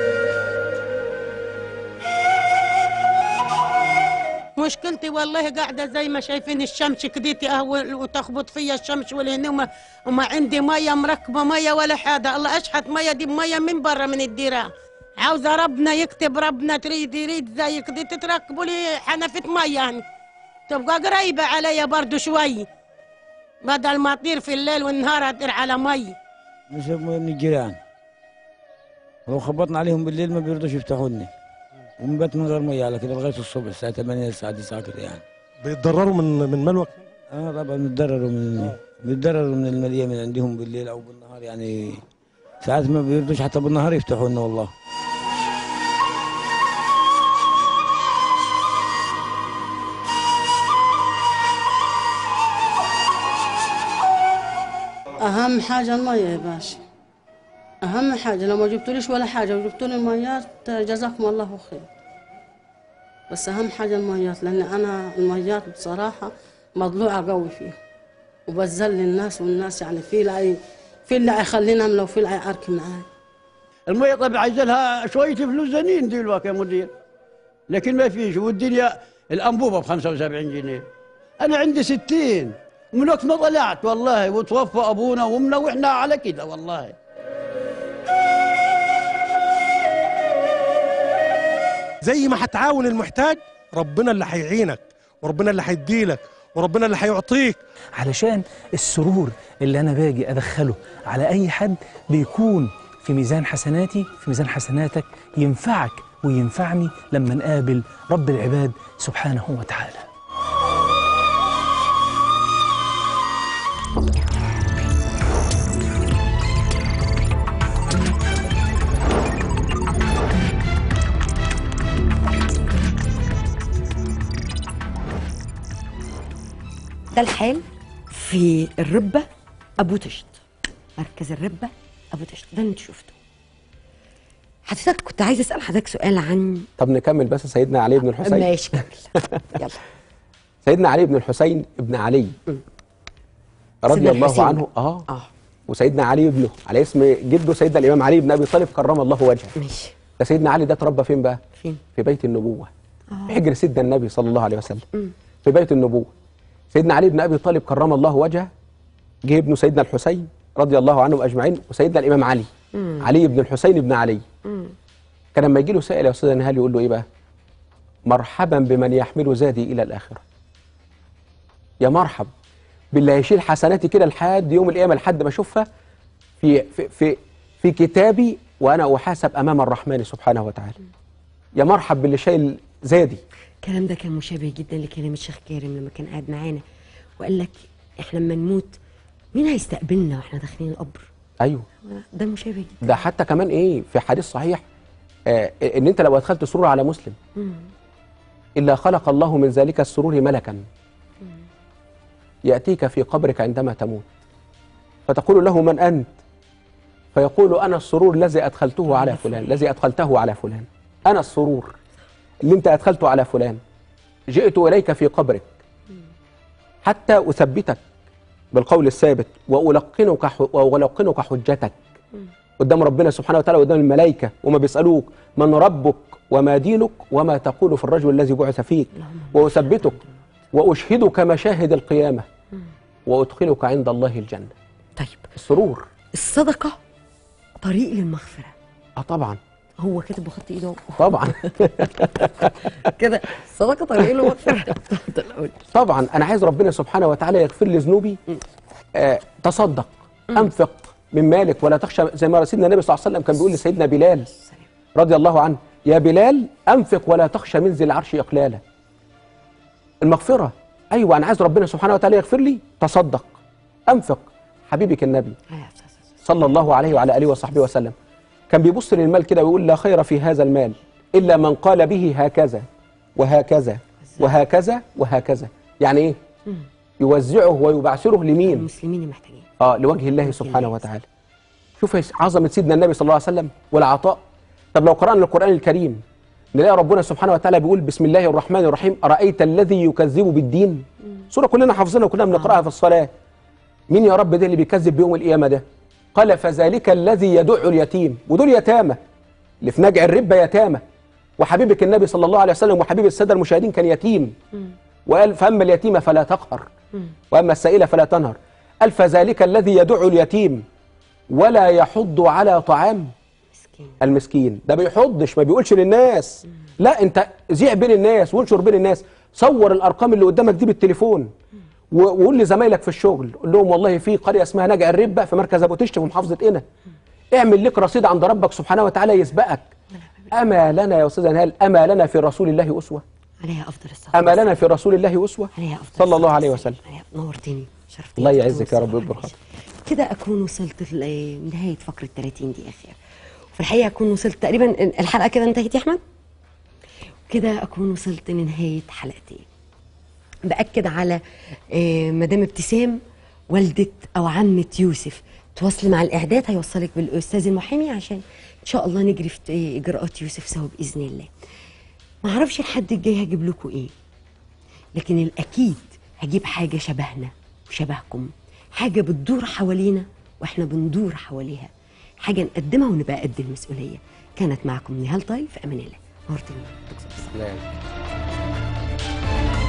مشكلتي والله قاعدة زي ما شايفين الشمس كديتي أهو وتخبط فيا الشمس والهنا، وما عندي مية مركبة مية ولا حاجة. الله أشحت مية دي مية من برا من الديرة. عاوزة ربنا يكتب، ربنا تريد يريد زي كده تتركبوا لي حنفة مية يعني تبقى قريبة عليا برضو شوي، بدل ما أطير في الليل والنهار أطير على مي. مش من الجيران، لو خبطنا عليهم بالليل ما بيرضوش يفتحوا لنا، ومبات من غير ميه على كده لغايه الصبح الساعه ثمانية الساعه تسعة كده يعني. بيتضرروا من من ملوك؟ اه طبعا بيتضرروا من بيتضرروا من الماليه من عندهم بالليل او بالنهار يعني، ساعات ما بيرضوش حتى بالنهار يفتحوا لنا والله. أهم حاجة المية يا باشا، أهم حاجة. لو ما جبتوليش ولا حاجة وجبتولي الميات جزاكم الله خير، بس أهم حاجة الميات، لأن أنا الميات بصراحة مضلوعة قوي فيها وبذل الناس، والناس يعني في اللي في اللي يخليني أملى وفي اللي يعرك معاي. المية طبعا عايزة لها شوية فلوس زنين دلوقتي يا مدير، لكن ما فيش. والدنيا الأنبوبة ب خمسة وسبعين جنيه، أنا عندي ستين ومن وقت ما طلعت والله، وتوفى أبونا وأمنا وإحنا على كده والله. زي ما هتعاون المحتاج ربنا اللي هيعينك، وربنا اللي هيديلك، وربنا اللي هيعطيك. علشان السرور اللي أنا باجي أدخله على أي حد بيكون في ميزان حسناتي، في ميزان حسناتك، ينفعك وينفعني لما نقابل رب العباد سبحانه وتعالى. ده الحال في الربة أبو تشت، مركز الربة أبو تشت، ده اللي انت شفته. حضرتك كنت عايز أسأل حضرتك سؤال عن، طب نكمل بس سيدنا علي بن الحسين. ماشي كمل. يلا. سيدنا علي بن الحسين ابن علي رضي الله عنه. اه اه وسيدنا علي ابنه على اسم جده سيدنا الإمام علي بن أبي طالب كرم الله وجهه. ماشي. ده سيدنا علي ده اتربى فين بقى؟ فين؟ في بيت النبوة. آه. في حجر سيدنا النبي صلى الله عليه وسلم. مم. في بيت النبوة. سيدنا علي بن أبي طالب كرم الله وجهه، جه ابنه سيدنا الحسين رضي الله عنهم أجمعين، وسيدنا الإمام علي. مم. علي بن الحسين بن علي. مم. كان لما يجي له سائل يا أستاذ نهال يقول له إيه بقى؟ مرحبا بمن يحمل زادي إلى الآخرة. يا مرحب باللي هيشيل حسناتي كده لحد يوم القيامة، لحد ما أشوفها في في في في كتابي وأنا أحاسب أمام الرحمن سبحانه وتعالى. يا مرحب باللي شايل زادي. الكلام ده كان مشابه جدا لكلام الشيخ كارم لما كان قاعد معانا وقال لك احنا لما نموت مين هيستقبلنا واحنا داخلين القبر؟ ايوه ده مشابه جدا. ده حتى كمان ايه في حديث صحيح، آه ان انت لو ادخلت سرور على مسلم، مم. إلا خلق الله من ذلك السرور ملكا يأتيك في قبرك عندما تموت، فتقول له: من أنت؟ فيقول: أنا السرور الذي أدخلته على فلان، الذي أدخلته على فلان، أنا السرور اللي أنت أدخلته على فلان، جئت إليك في قبرك حتى أثبتك بالقول الثابت وألقنك وألقنك حجتك قدام ربنا سبحانه وتعالى وقدام الملائكة، وما بيسألوك من ربك وما دينك وما تقول في الرجل الذي بعث فيك، وأثبتك وأشهدك مشاهد القيامة وأدخلك عند الله الجنة. طيب السرور. الصدقة طريق للمغفرة. اه طبعا. هو كاتب بخط ايده طبعا. كده الصدقة طريق للمغفرة. طبعا انا عايز ربنا سبحانه وتعالى يغفر لي ذنوبي. آه تصدق، انفق من مالك ولا تخشى، زي ما سيدنا النبي صلى الله عليه وسلم كان بيقول لسيدنا بلال رضي الله عنه: يا بلال انفق ولا تخشى من ذي العرش اقلالا. المغفرة، ايوه انا عايز ربنا سبحانه وتعالى يغفر لي، تصدق، انفق. حبيبك النبي صلى الله عليه وعلى اله وصحبه وسلم كان بيبص للمال كده ويقول: لا خير في هذا المال الا من قال به هكذا وهكذا وهكذا وهكذا. يعني ايه؟ يوزعه ويبعثره لمين؟ المسلمين محتاجين. اه لوجه الله سبحانه وتعالى. شوف عظمه سيدنا النبي صلى الله عليه وسلم والعطاء. طب لو قرانا القران الكريم نلاقي ربنا سبحانه وتعالى بيقول: بسم الله الرحمن الرحيم، ارايت الذي يكذب بالدين. سوره كلنا حافظينها وكلنا بنقراها في الصلاه. مين يا رب ده اللي بيكذب بيوم القيامه ده؟ قال: فذلك الذي يدع اليتيم. ودول يتامى اللي في نجع الربا، يتامى. وحبيبك النبي صلى الله عليه وسلم وحبيب الساده المشاهدين كان يتيم. وقال: فاما اليتيم فلا تقهر واما السائل فلا تنهر. قال: فذلك الذي يدع اليتيم ولا يحض على طعام المسكين. ده بيحضش، ما بيقولش للناس. لا، انت ذيع بين الناس وانشر بين الناس. صور الارقام اللي قدامك دي بالتليفون وقول لزمايلك في الشغل، قول لهم والله في قريه اسمها نجع الربا في مركز ابو تشت في محافظه قنا. اعمل لك رصيد عند ربك سبحانه وتعالى يسبقك. اما لنا يا استاذ نهال، اما لنا في رسول الله اسوه. عليها افضل الصلاه. اما لنا في رسول الله اسوه. عليها افضل صلى الله عليه وسلم. نورتني، شرفتني. الله يعزك يا رب ويكبر خاطرك. كده اكون وصلت لنهايه فقره ثلاثين دقيقه خير. وفي الحقيقه اكون وصلت تقريبا، الحلقه كده انتهت يا احمد. كده اكون وصلت لنهايه حلقتي. باكد على مدام ابتسام والده او عمه يوسف، تواصلي مع الاعداد هيوصلك بالاستاذ المحامي عشان ان شاء الله نجري في اجراءات يوسف سوا باذن الله. ما اعرفش الحد الجاي هجيب لكم ايه، لكن الاكيد هجيب حاجه شبهنا وشبهكم، حاجه بتدور حوالينا واحنا بندور حواليها، حاجه نقدمها ونبقى قد المسؤوليه. كانت معكم نهال طيب، في امان الله. نورتني دكتور.